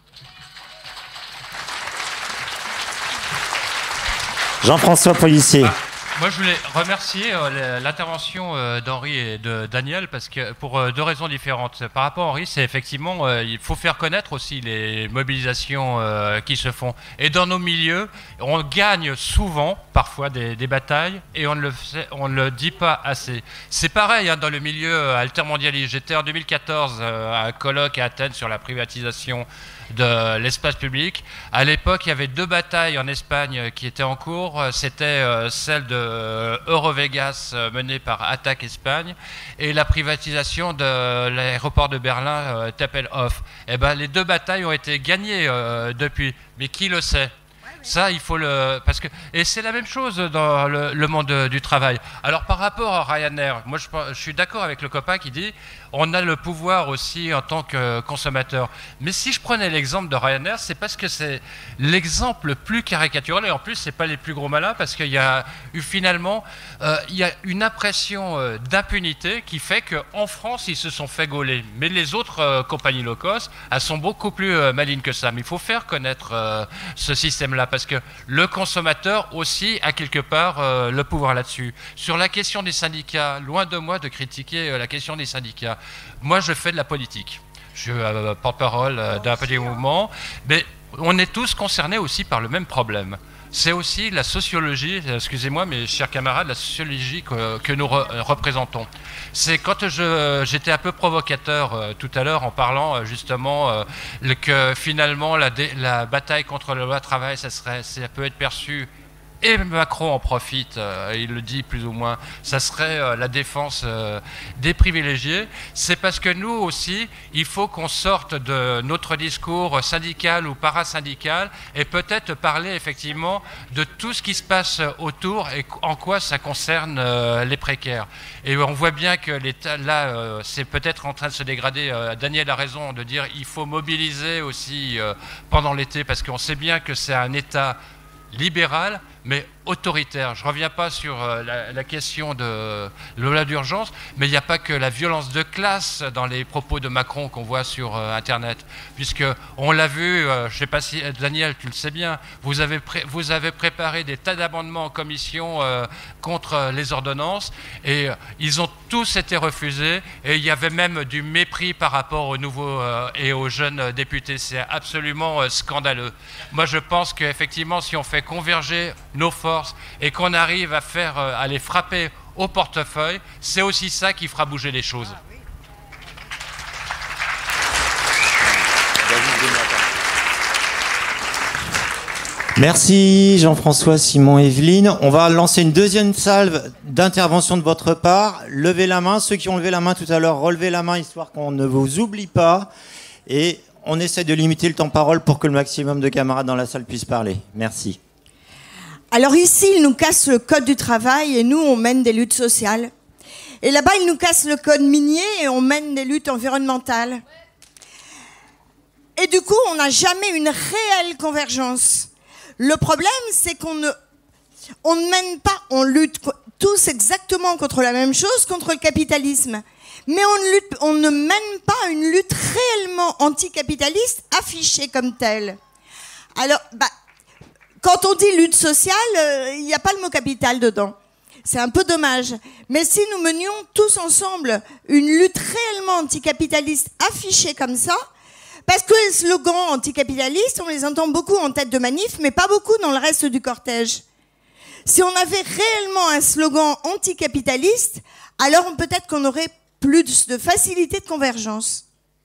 Jean-François Policier. Ah, moi, je voulais remercier euh, l'intervention euh, d'Henri et de Daniel parce que pour euh, deux raisons différentes. Par rapport à Henri, c'est effectivement, euh, il faut faire connaître aussi les mobilisations euh, qui se font. Et dans nos milieux, on gagne souvent, parfois, des, des batailles et on ne le, fait, on ne le dit pas assez. C'est pareil hein, dans le milieu altermondialiste. J'étais en deux mille quatorze euh, à un colloque à Athènes sur la privatisation de l'espace public. À l'époque, il y avait deux batailles en Espagne qui étaient en cours. C'était euh, celle de Eurovegas euh, menée par Attac Espagne et la privatisation de l'aéroport de Berlin, euh, Tempelhof. Eh ben, les deux batailles ont été gagnées euh, depuis. Mais qui le sait ? Ça, il faut le... Parce que... Et c'est la même chose dans le, le monde du travail. Alors, par rapport à Ryanair, moi, je, je suis d'accord avec le copain qui dit on a le pouvoir aussi en tant que consommateur. Mais si je prenais l'exemple de Ryanair, c'est parce que c'est l'exemple le plus caricatural. Et en plus, c'est pas les plus gros malins parce qu'il y a eu finalement euh, il y a une impression euh, d'impunité qui fait qu'en France, ils se sont fait gauler. Mais les autres euh, compagnies low cost, elles sont beaucoup plus euh, malignes que ça. Mais il faut faire connaître euh, ce système-là parce que le consommateur aussi a quelque part euh, le pouvoir là-dessus. Sur la question des syndicats, loin de moi de critiquer euh, la question des syndicats. Moi, je fais de la politique. Je suis euh, porte-parole euh, d'un petit mouvement, mais on est tous concernés aussi par le même problème. C'est aussi la sociologie, excusez-moi, mes chers camarades, la sociologie que, que nous re, représentons. C'est quand je, j'étais un peu provocateur euh, tout à l'heure en parlant euh, justement euh, le, que finalement la, dé, la bataille contre la loi travail, ça, serait, ça peut être perçu. Et Macron en profite, euh, il le dit plus ou moins, ça serait euh, la défense euh, des privilégiés. C'est parce que nous aussi, il faut qu'on sorte de notre discours syndical ou parasyndical et peut-être parler effectivement de tout ce qui se passe autour et en quoi ça concerne euh, les précaires. Et on voit bien que l'État, là, euh, c'est peut-être en train de se dégrader. Euh, Daniel a raison de dire qu'il faut mobiliser aussi euh, pendant l'été parce qu'on sait bien que c'est un État libéral, mais autoritaire. Je ne reviens pas sur euh, la, la question de l'état d'urgence, mais il n'y a pas que la violence de classe dans les propos de Macron qu'on voit sur euh, Internet, puisqu'on l'a vu, euh, je ne sais pas si, Daniel, tu le sais bien, vous avez, pré vous avez préparé des tas d'amendements en commission euh, contre euh, les ordonnances, et euh, ils ont tous été refusés, et il y avait même du mépris par rapport aux nouveaux euh, et aux jeunes députés. C'est absolument euh, scandaleux. Moi, je pense qu'effectivement, si on fait converger nos forces et qu'on arrive à faire, à les frapper au portefeuille, c'est aussi ça qui fera bouger les choses. Merci Jean-François, Simon, Evelyne. On va lancer une deuxième salve d'intervention de votre part. Levez la main. Ceux qui ont levé la main tout à l'heure, relevez la main histoire qu'on ne vous oublie pas. Et on essaie de limiter le temps de parole pour que le maximum de camarades dans la salle puissent parler. Merci. Alors ici, ils nous cassent le code du travail et nous, on mène des luttes sociales. Et là-bas, ils nous cassent le code minier et on mène des luttes environnementales. Et du coup, on n'a jamais une réelle convergence. Le problème, c'est qu'on ne, on ne mène pas, on lutte tous exactement contre la même chose, contre le capitalisme. Mais on ne, lutte, on ne mène pas une lutte réellement anticapitaliste affichée comme telle. Alors, bah, quand on dit lutte sociale, il n'y a pas le mot capital dedans. C'est un peu dommage. Mais si nous menions tous ensemble une lutte réellement anticapitaliste affichée comme ça, parce que les slogans anticapitalistes, on les entend beaucoup en tête de manif, mais pas beaucoup dans le reste du cortège. Si on avait réellement un slogan anticapitaliste, alors peut-être qu'on aurait plus de facilité de convergence.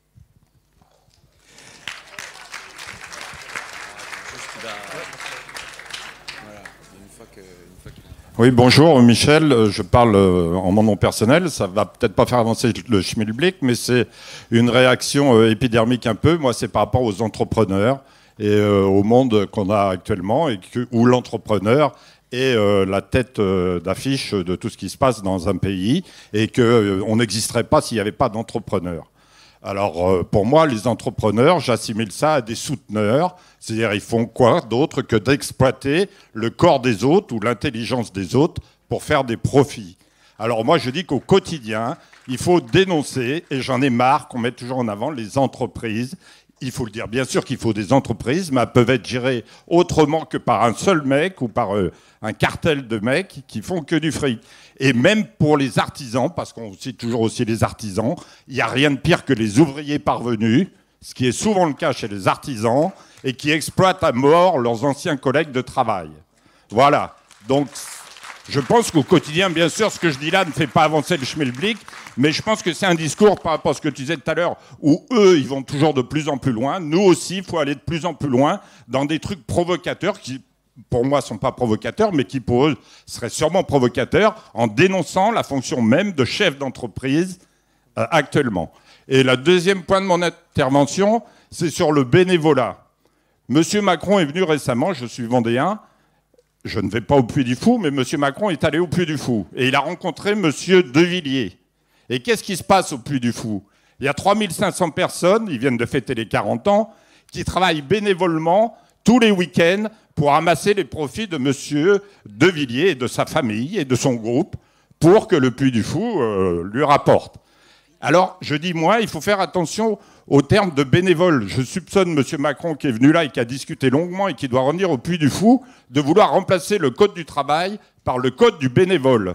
Oui, bonjour Michel, je parle en mon nom personnel, ça va peut-être pas faire avancer le schmilblick, mais c'est une réaction épidermique un peu. Moi, c'est par rapport aux entrepreneurs et euh, au monde qu'on a actuellement, et que, où l'entrepreneur est euh, la tête euh, d'affiche de tout ce qui se passe dans un pays, et qu'on euh, n'existerait pas s'il n'y avait pas d'entrepreneurs. Alors, euh, pour moi, les entrepreneurs, j'assimile ça à des souteneurs. C'est-à-dire, ils font quoi d'autre que d'exploiter le corps des autres ou l'intelligence des autres pour faire des profits. Alors moi, je dis qu'au quotidien, il faut dénoncer, et j'en ai marre qu'on mette toujours en avant les entreprises. Il faut le dire, bien sûr qu'il faut des entreprises, mais elles peuvent être gérées autrement que par un seul mec ou par euh, un cartel de mecs qui font que du fric. Et même pour les artisans, parce qu'on cite toujours aussi les artisans, il n'y a rien de pire que les ouvriers parvenus, ce qui est souvent le cas chez les artisans, et qui exploitent à mort leurs anciens collègues de travail. Voilà. Donc, je pense qu'au quotidien, bien sûr, ce que je dis là ne fait pas avancer le schmilblick, mais je pense que c'est un discours par rapport à ce que tu disais tout à l'heure, où eux, ils vont toujours de plus en plus loin. Nous aussi, il faut aller de plus en plus loin dans des trucs provocateurs qui, pour moi, ne sont pas provocateurs, mais qui, pour eux, seraient sûrement provocateurs, en dénonçant la fonction même de chef d'entreprise euh, actuellement. Et le deuxième point de mon intervention, c'est sur le bénévolat. Monsieur Macron est venu récemment, je suis vendéen, je ne vais pas au Puy du Fou, mais Monsieur Macron est allé au Puy du Fou. Et il a rencontré Monsieur Devilliers. Et qu'est-ce qui se passe au Puy du Fou? Il y a trois mille cinq cents personnes, ils viennent de fêter les quarante ans, qui travaillent bénévolement tous les week-ends pour amasser les profits de Monsieur Devilliers et de sa famille et de son groupe pour que le Puy du Fou euh, lui rapporte. Alors, je dis, moi, il faut faire attention au terme de bénévole. Je soupçonne M. Macron, qui est venu là et qui a discuté longuement et qui doit revenir au Puy du Fou, de vouloir remplacer le code du travail par le code du bénévole.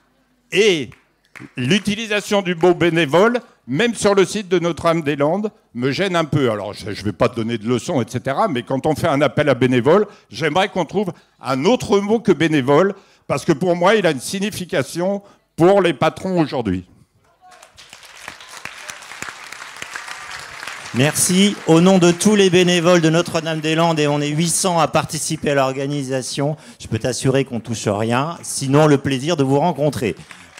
Et l'utilisation du mot bénévole, même sur le site de Notre-Dame-des-Landes, me gêne un peu. Alors, je ne vais pas te donner de leçons, et cetera, mais quand on fait un appel à bénévole, j'aimerais qu'on trouve un autre mot que bénévole, parce que pour moi, il a une signification pour les patrons aujourd'hui. Merci. Au nom de tous les bénévoles de Notre-Dame-des-Landes, et on est huit cents à participer à l'organisation, je peux t'assurer qu'on ne touche rien, sinon le plaisir de vous rencontrer.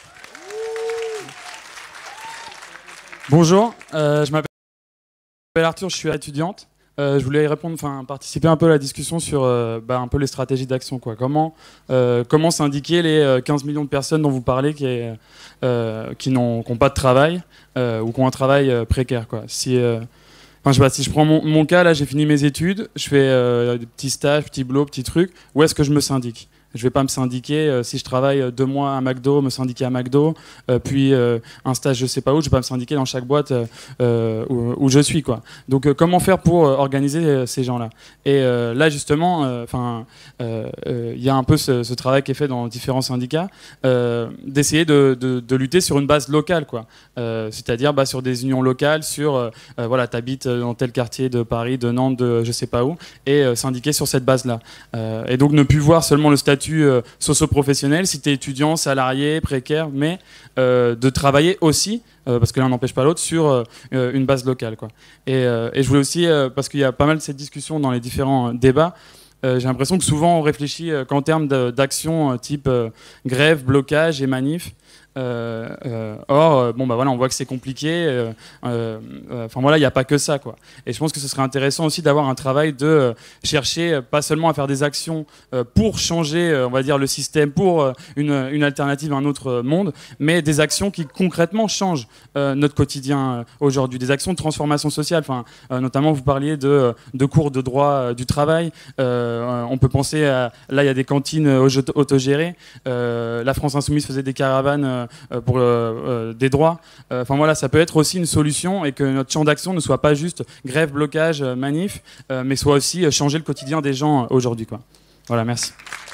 Bonjour, euh, je m'appelle Arthur, je suis étudiante. Euh, je voulais répondre, enfin participer un peu à la discussion sur euh, bah, un peu les stratégies d'action, quoi. Comment, euh, comment syndiquer les quinze millions de personnes dont vous parlez qui, est, euh, qui n'ont qui n'ont pas de travail euh, ou qui ont un travail euh, précaire, quoi. Si, euh, enfin, je sais pas, si je prends mon, mon cas, là j'ai fini mes études, je fais euh, des petits stages, petits boulots, petits trucs. Où est-ce que je me syndique ? Je vais pas me syndiquer euh, si je travaille deux mois à McDo, me syndiquer à McDo, euh, puis euh, un stage je sais pas où, je vais pas me syndiquer dans chaque boîte euh, où, où je suis, quoi. Donc euh, comment faire pour euh, organiser euh, ces gens-là? Et euh, là justement, enfin, euh, il euh, euh, y a un peu ce, ce travail qui est fait dans différents syndicats, euh, d'essayer de, de, de lutter sur une base locale, quoi. Euh, c'est-à-dire bah, sur des unions locales, sur euh, euh, voilà, t'habites dans tel quartier de Paris, de Nantes, de je sais pas où, et euh, syndiquer sur cette base-là. Euh, et donc ne plus voir seulement le statut Euh, socio-professionnel, si tu es étudiant, salarié, précaire, mais euh, de travailler aussi, euh, parce que l'un n'empêche pas l'autre, sur euh, une base locale, quoi. Et, euh, et je voulais aussi, euh, parce qu'il y a pas mal de cette discussion dans les différents euh, débats, euh, j'ai l'impression que souvent on réfléchit euh, qu'en termes d'actions euh, type euh, grève, blocage et manif, Euh, euh, or, euh, bon, bah voilà, on voit que c'est compliqué. Euh, euh, euh, enfin voilà, il n'y a pas que ça, quoi. Et je pense que ce serait intéressant aussi d'avoir un travail de euh, chercher euh, pas seulement à faire des actions euh, pour changer, euh, on va dire, le système, pour euh, une, une alternative à un autre euh, monde, mais des actions qui concrètement changent euh, notre quotidien euh, aujourd'hui, des actions de transformation sociale. Enfin, euh, notamment, vous parliez de, de cours de droit euh, du travail. Euh, on peut penser à, là, il y a des cantines auto- autogérées. Euh, la France Insoumise faisait des caravanes euh, pour euh, euh, des droits. Enfin euh, voilà, ça peut être aussi une solution et que notre champ d'action ne soit pas juste grève, blocage, euh, manif, euh, mais soit aussi euh, changer le quotidien des gens euh, aujourd'hui, quoi. Voilà, merci.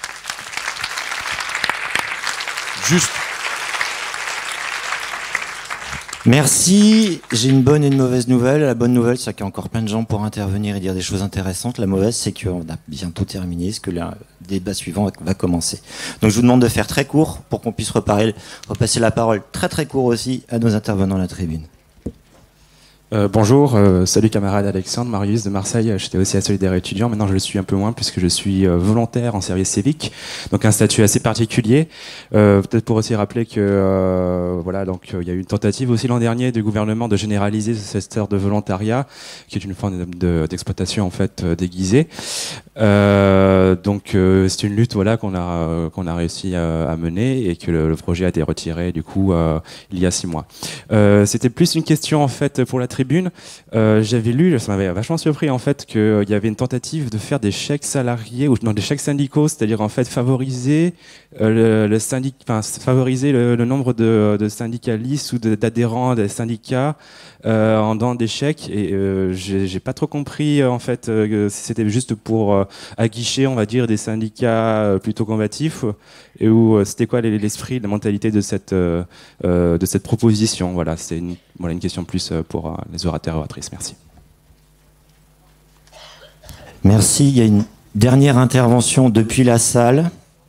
Juste. Merci. J'ai une bonne et une mauvaise nouvelle. La bonne nouvelle, c'est qu'il y a encore plein de gens pour intervenir et dire des choses intéressantes. La mauvaise, c'est qu'on a bientôt terminé, parce que le débat suivant va commencer. Donc je vous demande de faire très court pour qu'on puisse reparler, repasser la parole très très court aussi à nos intervenants à la tribune. Euh, bonjour, euh, salut camarade Alexandre, Marius de Marseille, j'étais aussi à Solidaire étudiant, maintenant je le suis un peu moins puisque je suis euh, volontaire en service civique, donc un statut assez particulier. Euh, peut-être pour aussi rappeler que euh, voilà, donc il y a eu une tentative aussi l'an dernier du gouvernement de généraliser cette heure de volontariat, qui est une forme de, d'exploitation en fait euh, déguisée. Euh, donc euh, c'est une lutte voilà qu'on a euh, qu'on a réussi à, à mener et que le, le projet a été retiré du coup euh, il y a six mois. Euh, c'était plus une question en fait pour la tribune. Euh, j'avais lu, ça m'avait vachement surpris en fait qu'il euh, y avait une tentative de faire des chèques salariés ou non des chèques syndicaux, c'est-à-dire en fait favoriser euh, le, le syndic, enfin favoriser le, le nombre de, de syndicalistes ou de, d'adhérents des syndicats euh, en donnant des chèques. Et euh, j'ai, j'ai pas trop compris euh, en fait euh, si c'était juste pour euh, aguicher, on va dire, des syndicats euh, plutôt combatifs, et où euh, c'était quoi l'esprit, la mentalité de cette euh, euh, de cette proposition. Voilà, c'est une voilà une question plus euh, pour euh, les orateurs et oratrices. Merci. Merci. Il y a une dernière intervention depuis la salle.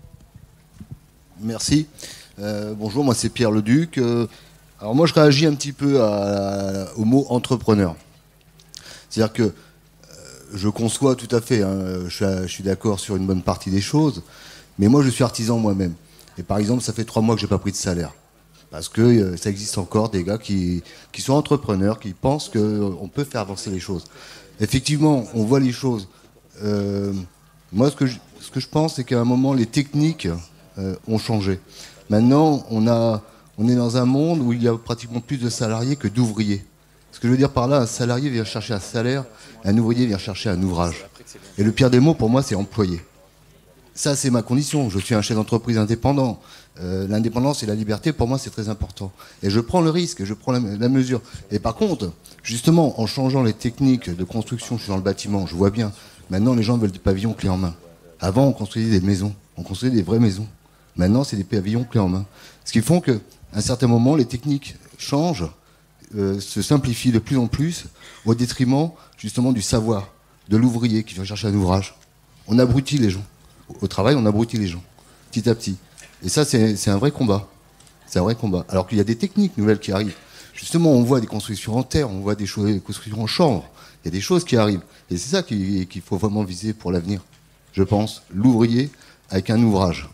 Merci. Euh, bonjour, moi c'est Pierre Leduc. Euh, alors moi je réagis un petit peu à, à, au mot entrepreneur. C'est-à-dire que euh, je conçois tout à fait, hein, je suis, je suis d'accord sur une bonne partie des choses, mais moi je suis artisan moi-même. Et par exemple, ça fait trois mois que j'ai pas pris de salaire. Parce que euh, ça existe encore des gars qui, qui sont entrepreneurs, qui pensent qu'on euh, peut faire avancer les choses. Effectivement, on voit les choses. Euh, moi, ce que, je, ce que je pense, c'est qu'à un moment, les techniques euh, ont changé. Maintenant, on, a, on est dans un monde où il y a pratiquement plus de salariés que d'ouvriers. Ce que je veux dire par là, un salarié vient chercher un salaire, un ouvrier vient chercher un ouvrage. Et le pire des mots, pour moi, c'est employé. Ça, c'est ma condition. Je suis un chef d'entreprise indépendant. Euh, l'indépendance et la liberté, pour moi, c'est très important. Et je prends le risque, je prends la, la mesure. Et par contre, justement, en changeant les techniques de construction, je suis dans le bâtiment, je vois bien. Maintenant, les gens veulent des pavillons clés en main. Avant, on construisait des maisons. On construisait des vraies maisons. Maintenant, c'est des pavillons clés en main. Ce qui font qu'à un certain moment, les techniques changent, euh, se simplifient de plus en plus, au détriment, justement, du savoir, de l'ouvrier qui vient chercher un ouvrage. On abrutit les gens. Au travail, on abrutit les gens, petit à petit. Et ça, c'est, c'est un vrai combat. C'est un vrai combat. Alors qu'il y a des techniques nouvelles qui arrivent. Justement, on voit des constructions en terre, on voit des, choses, des constructions en chambre. Il y a des choses qui arrivent. Et c'est ça qu'il, qu'il faut vraiment viser pour l'avenir, je pense. L'ouvrier avec un ouvrage.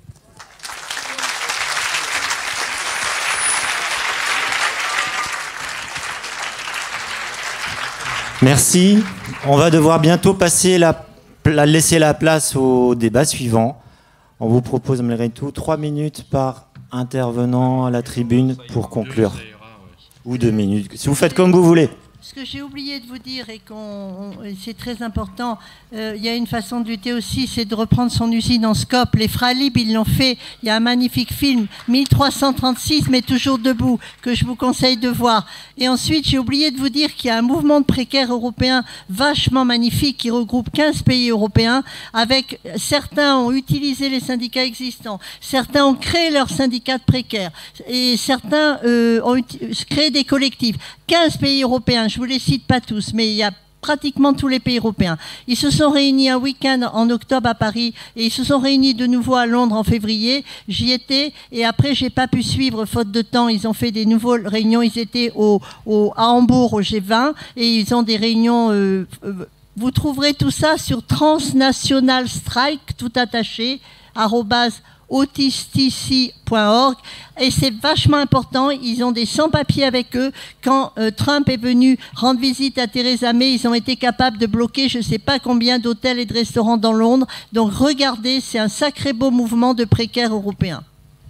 Merci. On va devoir bientôt passer la, la, laisser la place au débat suivant. On vous propose malgré tout trois minutes par intervenant à la tribune pour conclure. Ou deux minutes. Si vous faites comme vous voulez. Ce que j'ai oublié de vous dire et, qu'on, on, et c'est très important, euh, il y a une façon de lutter aussi, c'est de reprendre son usine en scope. Les Fralib, ils l'ont fait. Il y a un magnifique film, mille trois cent trente-six, mais toujours debout, que je vous conseille de voir. Et ensuite, j'ai oublié de vous dire qu'il y a un mouvement de précaires européens vachement magnifique qui regroupe quinze pays européens. Avec certains ont utilisé les syndicats existants, certains ont créé leurs syndicats de précaires et certains euh, ont créé des collectifs. quinze pays européens. Je ne vous les cite pas tous, mais il y a pratiquement tous les pays européens. Ils se sont réunis un week-end en octobre à Paris et ils se sont réunis de nouveau à Londres en février. J'y étais et après, j'ai pas pu suivre faute de temps. Ils ont fait des nouvelles réunions. Ils étaient au, au, à Hambourg au G vingt et ils ont des réunions... Euh, euh, vous trouverez tout ça sur Transnational Strike, tout attaché, arrobase autistici point org. Et c'est vachement important, ils ont des sans-papiers avec eux. Quand euh, Trump est venu rendre visite à Theresa May, ils ont été capables de bloquer je ne sais pas combien d'hôtels et de restaurants dans Londres. Donc regardez, c'est un sacré beau mouvement de précaires européens.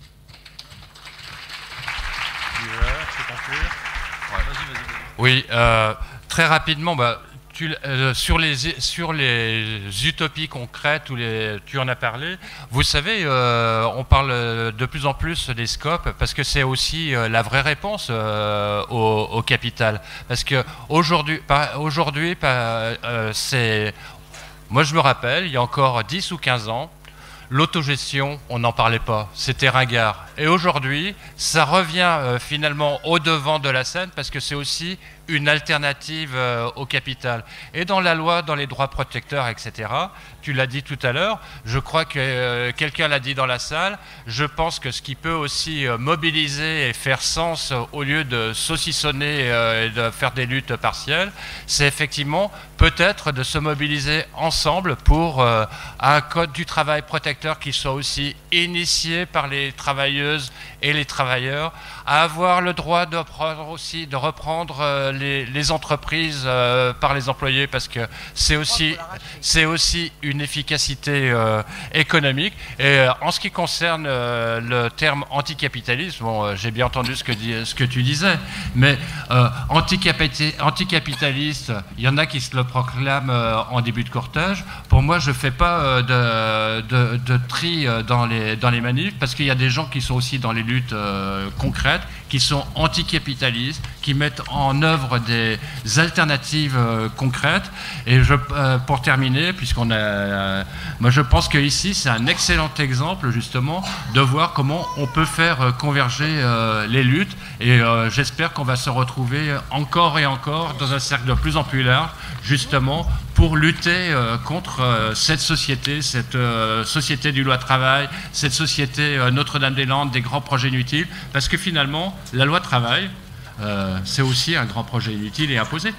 Oui, euh, très rapidement, bah, tu, euh, sur, les, sur les utopies concrètes, où les, tu en as parlé, vous savez, euh, on parle de plus en plus des scopes, parce que c'est aussi euh, la vraie réponse euh, au, au capital. Parce qu'aujourd'hui, aujourd'hui, euh, c'est... Moi, je me rappelle, il y a encore dix ou quinze ans, l'autogestion, on n'en parlait pas, c'était ringard. Et aujourd'hui, ça revient euh, finalement au devant de la scène parce que c'est aussi une alternative euh, au capital. Et dans la loi, dans les droits protecteurs, et cetera, tu l'as dit tout à l'heure, je crois que euh, quelqu'un l'a dit dans la salle, je pense que ce qui peut aussi euh, mobiliser et faire sens euh, au lieu de saucissonner euh, et de faire des luttes partielles, c'est effectivement peut-être de se mobiliser ensemble pour euh, un code du travail protecteur qui soit aussi initié par les travailleuses et les travailleurs, à avoir le droit de reprendre aussi, de reprendre euh, les, les entreprises euh, par les employés, parce que c'est aussi, c'est aussi une efficacité euh, économique. Et euh, en ce qui concerne euh, le terme anticapitaliste, bon, euh, j'ai bien entendu ce que, dit, ce que tu disais, mais euh, anticapita- anticapitaliste, il y en a qui se le proclament euh, en début de cortège. Pour moi, je ne fais pas euh, de, de, de tri euh, dans les, dans les manifs, parce qu'il y a des gens qui sont aussi dans les luttes euh, concrètes, qui sont anticapitalistes, qui mettent en œuvre des alternatives euh, concrètes. Et je, euh, pour terminer, puisqu'on a, euh, moi je pense qu'ici c'est un excellent exemple justement de voir comment on peut faire euh, converger euh, les luttes. Et euh, j'espère qu'on va se retrouver encore et encore dans un cercle de plus en plus large, justement pour lutter euh, contre euh, cette société, cette euh, société du loi travail, cette société euh, Notre-Dame-des-Landes, des grands projets inutiles, parce que finalement, la loi travail, euh, c'est aussi un grand projet inutile et imposé.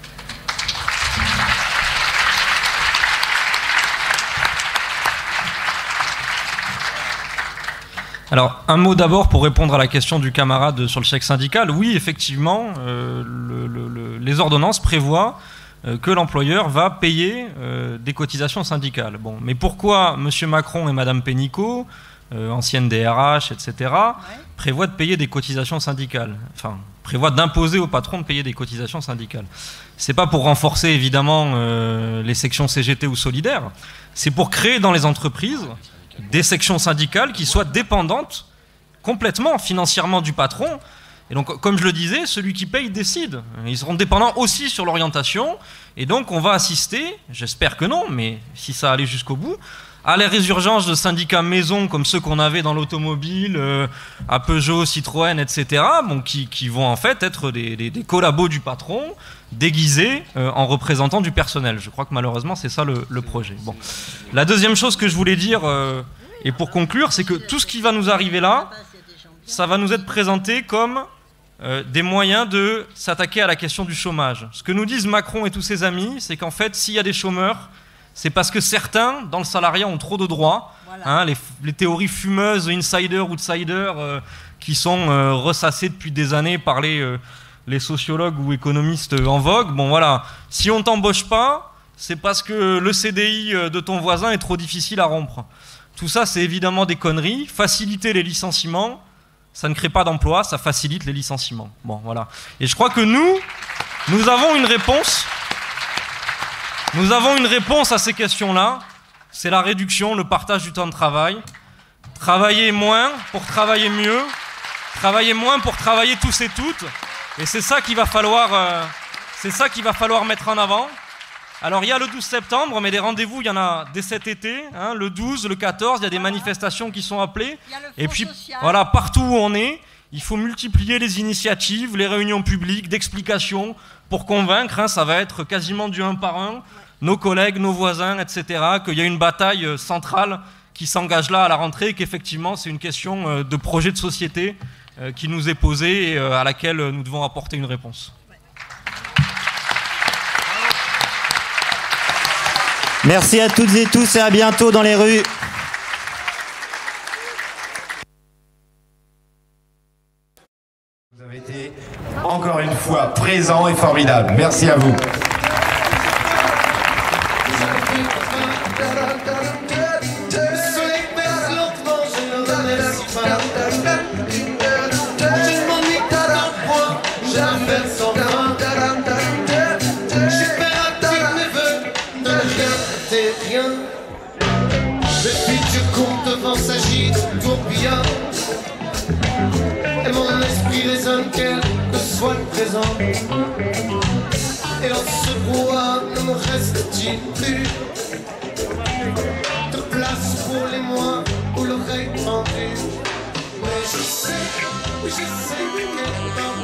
Alors, un mot d'abord pour répondre à la question du camarade sur le chèque syndical. Oui, effectivement, euh, le, le, le, les ordonnances prévoient euh, que l'employeur va payer euh, des cotisations syndicales. Bon, mais pourquoi M. Macron et Mme Pénicaud, euh, ancienne D R H, et cetera, ouais. prévoient de payer des cotisations syndicales, enfin, prévoient d'imposer aux patrons de payer des cotisations syndicales? C'est pas pour renforcer, évidemment, euh, les sections C G T ou solidaires, c'est pour créer dans les entreprises des sections syndicales qui soient dépendantes complètement financièrement du patron. Et donc, comme je le disais, celui qui paye décide. Ils seront dépendants aussi sur l'orientation. Et donc, on va assister, j'espère que non, mais si ça allait jusqu'au bout, à la résurgence de syndicats maison comme ceux qu'on avait dans l'automobile, euh, à Peugeot, Citroën, et cetera, bon, qui, qui vont en fait être des, des, des collabos du patron, déguisés euh, en représentants du personnel. Je crois que malheureusement, c'est ça le, le projet. Bon. La deuxième chose que je voulais dire, euh, et pour conclure, c'est que tout ce qui va nous arriver là, ça va nous être présenté comme euh, des moyens de s'attaquer à la question du chômage. Ce que nous disent Macron et tous ses amis, c'est qu'en fait, s'il y a des chômeurs, c'est parce que certains, dans le salariat, ont trop de droits. Voilà. Hein, les, les théories fumeuses, insider, outsider, euh, qui sont euh, ressassées depuis des années par les, euh, les sociologues ou économistes en vogue. Bon, voilà. Si on t'embauche pas, c'est parce que le C D I de ton voisin est trop difficile à rompre. Tout ça, c'est évidemment des conneries. Faciliter les licenciements, ça ne crée pas d'emploi, ça facilite les licenciements. Bon, voilà. Et je crois que nous, nous avons une réponse... Nous avons une réponse à ces questions-là, c'est la réduction, le partage du temps de travail. Travailler moins pour travailler mieux, travailler moins pour travailler tous et toutes. Et c'est ça qu'il va falloir, euh, c'est ça qu'il va falloir mettre en avant. Alors il y a le douze septembre, mais des rendez-vous, il y en a dès cet été. Hein, le douze, le quatorze, il y a des manifestations qui sont appelées. Et puis social. Voilà, partout où on est, il faut multiplier les initiatives, les réunions publiques, d'explications, pour convaincre, hein, ça va être quasiment du un par un, nos collègues, nos voisins, et cetera, qu'il y a une bataille centrale qui s'engage là à la rentrée, et qu'effectivement c'est une question de projet de société qui nous est posée et à laquelle nous devons apporter une réponse. Merci à toutes et tous et à bientôt dans les rues. présent et formidable. Merci à vous. S'agit tourbillon et mon esprit résonne quel que soit le présent. Et dans ce brouhaha ne me reste-t-il plus de place pour les mois ou l'oreille tendue. Mais je sais, oui je sais que